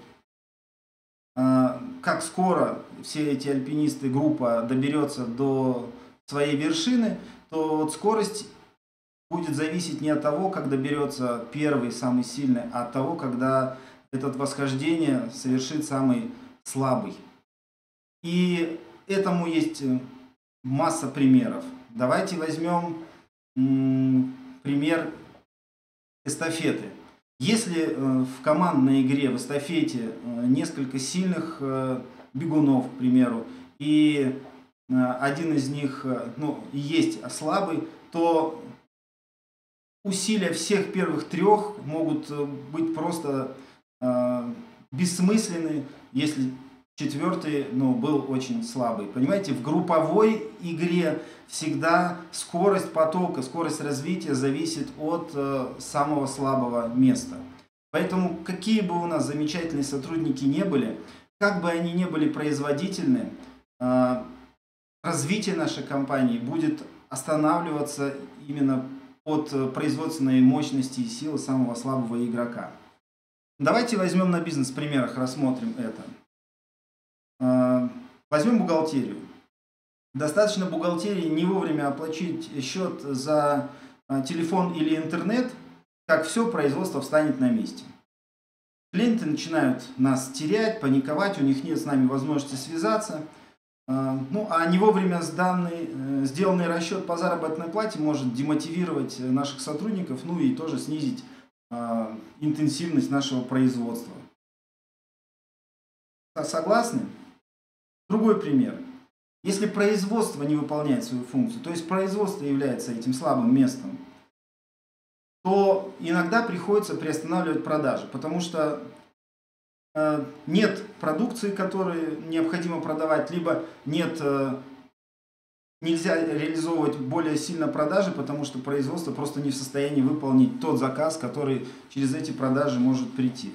как скоро все эти альпинисты, группа доберется до своей вершины, то вот скорость будет зависеть не от того, как доберется первый, самый сильный, а от того, когда это восхождение совершит самый слабый. И этому есть масса примеров. Давайте возьмем пример эстафеты. Если в командной игре, в эстафете несколько сильных бегунов, к примеру, и один из них есть слабый, то усилия всех первых трех могут быть просто бессмысленны, если четвертый был очень слабый. Понимаете, в групповой игре всегда скорость потока, скорость развития зависит от самого слабого места. Поэтому какие бы у нас замечательные сотрудники не были, как бы они ни были производительны, развитие нашей компании будет останавливаться именно от производственной мощности и силы самого слабого игрока. Давайте возьмем на бизнес-примерах, рассмотрим это. Возьмем бухгалтерию. Достаточно бухгалтерии не вовремя оплатить счет за телефон или интернет, как все производство встанет на месте. Клиенты начинают нас терять, паниковать, у них нет с нами возможности связаться. А не вовремя сделанный расчет по заработной плате может демотивировать наших сотрудников, и тоже снизить интенсивность нашего производства. Согласны? Другой пример. Если производство не выполняет свою функцию, то есть производство является этим слабым местом, то иногда приходится приостанавливать продажи, потому что нет продукции, которую необходимо продавать, либо нельзя реализовывать более сильно продажи, потому что производство просто не в состоянии выполнить тот заказ, который через эти продажи может прийти.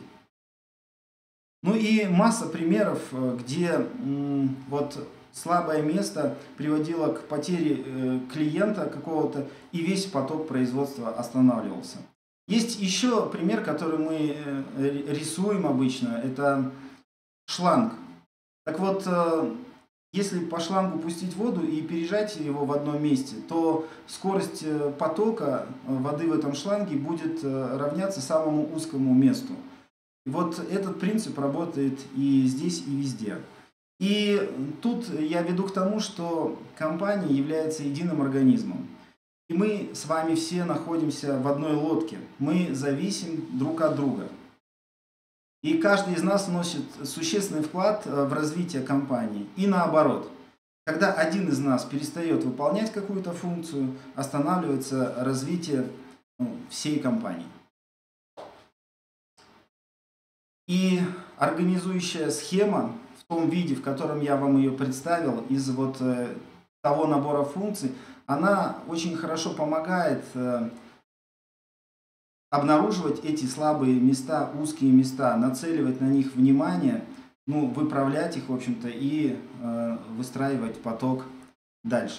И масса примеров, где слабое место приводило к потере клиента какого-то, и весь поток производства останавливался. Есть еще пример, который мы рисуем обычно, это шланг. Так вот, если по шлангу пустить воду и пережать его в одном месте, то скорость потока воды в этом шланге будет равняться самому узкому месту. И вот этот принцип работает и здесь, и везде. И тут я веду к тому, что компания является единым организмом. И мы с вами все находимся в одной лодке. Мы зависим друг от друга. И каждый из нас вносит существенный вклад в развитие компании. И наоборот. Когда один из нас перестает выполнять какую-то функцию, останавливается развитие всей компании. И организующая схема в том виде, в котором я вам ее представил, из того набора функций, она очень хорошо помогает обнаруживать эти слабые места, узкие места, нацеливать на них внимание, выправлять их, в общем-то, и выстраивать поток дальше.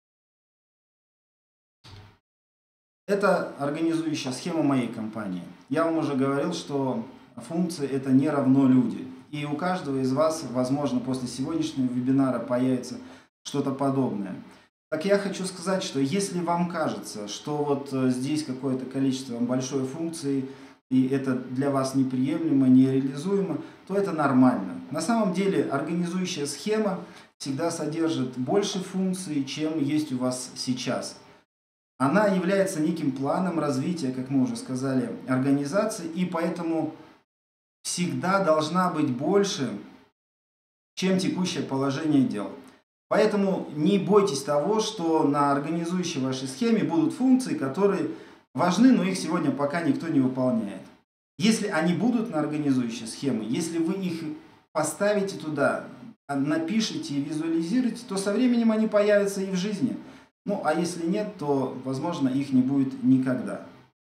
Это организующая схема моей компании. Я вам уже говорил, что функции это не равно люди. И у каждого из вас, возможно, после сегодняшнего вебинара появится что-то подобное. Так я хочу сказать, что если вам кажется, что вот здесь какое-то количество большой функций, и это для вас неприемлемо, нереализуемо, то это нормально. На самом деле организующая схема всегда содержит больше функций, чем есть у вас сейчас. Она является неким планом развития, как мы уже сказали, организации, и поэтому всегда должна быть больше, чем текущее положение дел. Поэтому не бойтесь того, что на организующей вашей схеме будут функции, которые важны, но их сегодня пока никто не выполняет. Если они будут на организующей схеме, если вы их поставите туда, напишите и визуализируете, то со временем они появятся и в жизни. Ну, а если нет, то, возможно, их не будет никогда.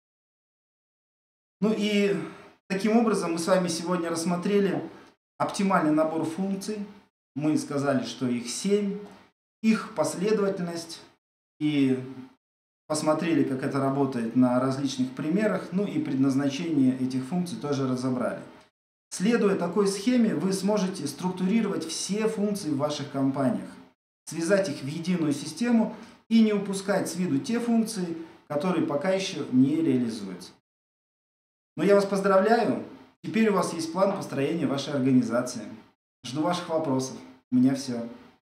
Ну и таким образом мы с вами сегодня рассмотрели оптимальный набор функций. Мы сказали, что их 7, их последовательность, и посмотрели, как это работает на различных примерах, ну и предназначение этих функций тоже разобрали. Следуя такой схеме, вы сможете структурировать все функции в ваших компаниях, связать их в единую систему и не упускать с виду те функции, которые пока еще не реализуются. Но я вас поздравляю, теперь у вас есть план построения вашей организации. Жду ваших вопросов. У меня все.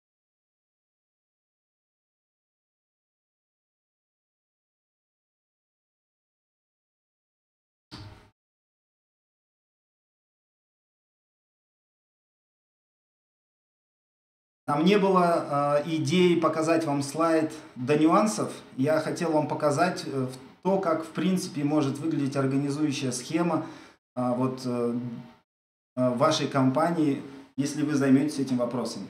Там не было идеи показать вам слайд до нюансов. Я хотел вам показать то, как в принципе может выглядеть организующая схема вашей компании, если вы займетесь этим вопросом.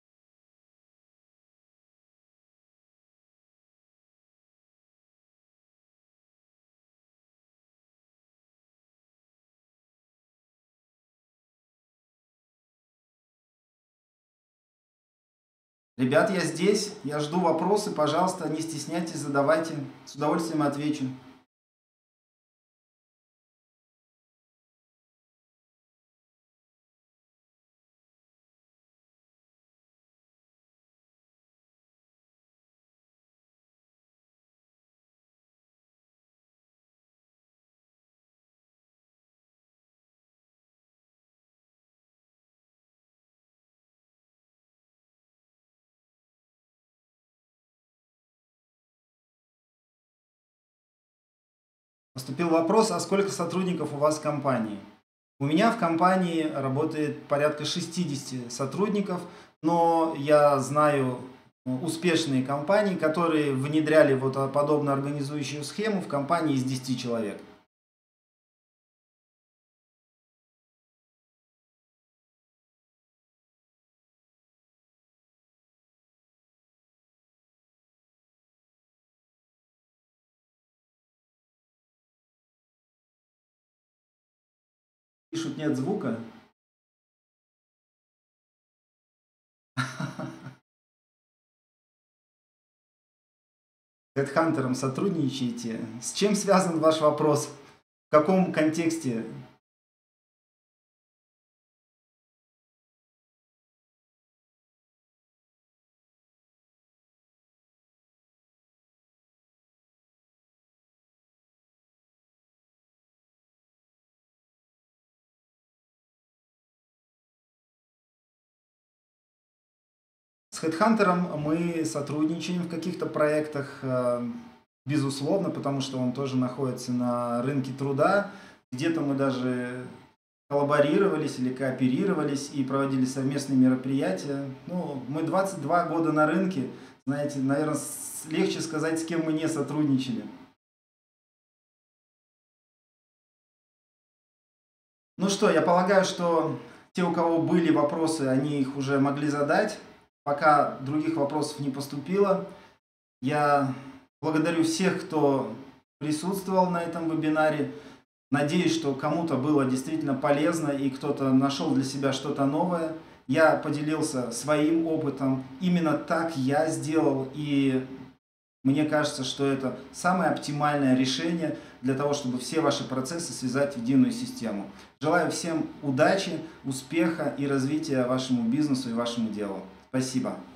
Ребят, я здесь, я жду вопросы, пожалуйста, не стесняйтесь, задавайте, с удовольствием отвечу. Поступил вопрос, а сколько сотрудников у вас в компании? У меня в компании работает порядка 60 сотрудников, но я знаю успешные компании, которые внедряли вот подобную организующую схему в компании из 10 человек. Пишут, нет звука. С HeadHunter сотрудничаете. С чем связан ваш вопрос? В каком контексте? С HeadHunter мы сотрудничаем в каких-то проектах, безусловно, потому что он тоже находится на рынке труда. Где-то мы даже коллаборировались или кооперировались и проводили совместные мероприятия. Ну, мы 22 года на рынке, знаете, наверное, легче сказать, с кем мы не сотрудничали. Ну что, я полагаю, что те, у кого были вопросы, они их уже могли задать. Пока других вопросов не поступило, я благодарю всех, кто присутствовал на этом вебинаре. Надеюсь, что кому-то было действительно полезно и кто-то нашел для себя что-то новое. Я поделился своим опытом. Именно так я сделал. И мне кажется, что это самое оптимальное решение для того, чтобы все ваши процессы связать в единую систему. Желаю всем удачи, успеха и развития вашему бизнесу и вашему делу. Спасибо.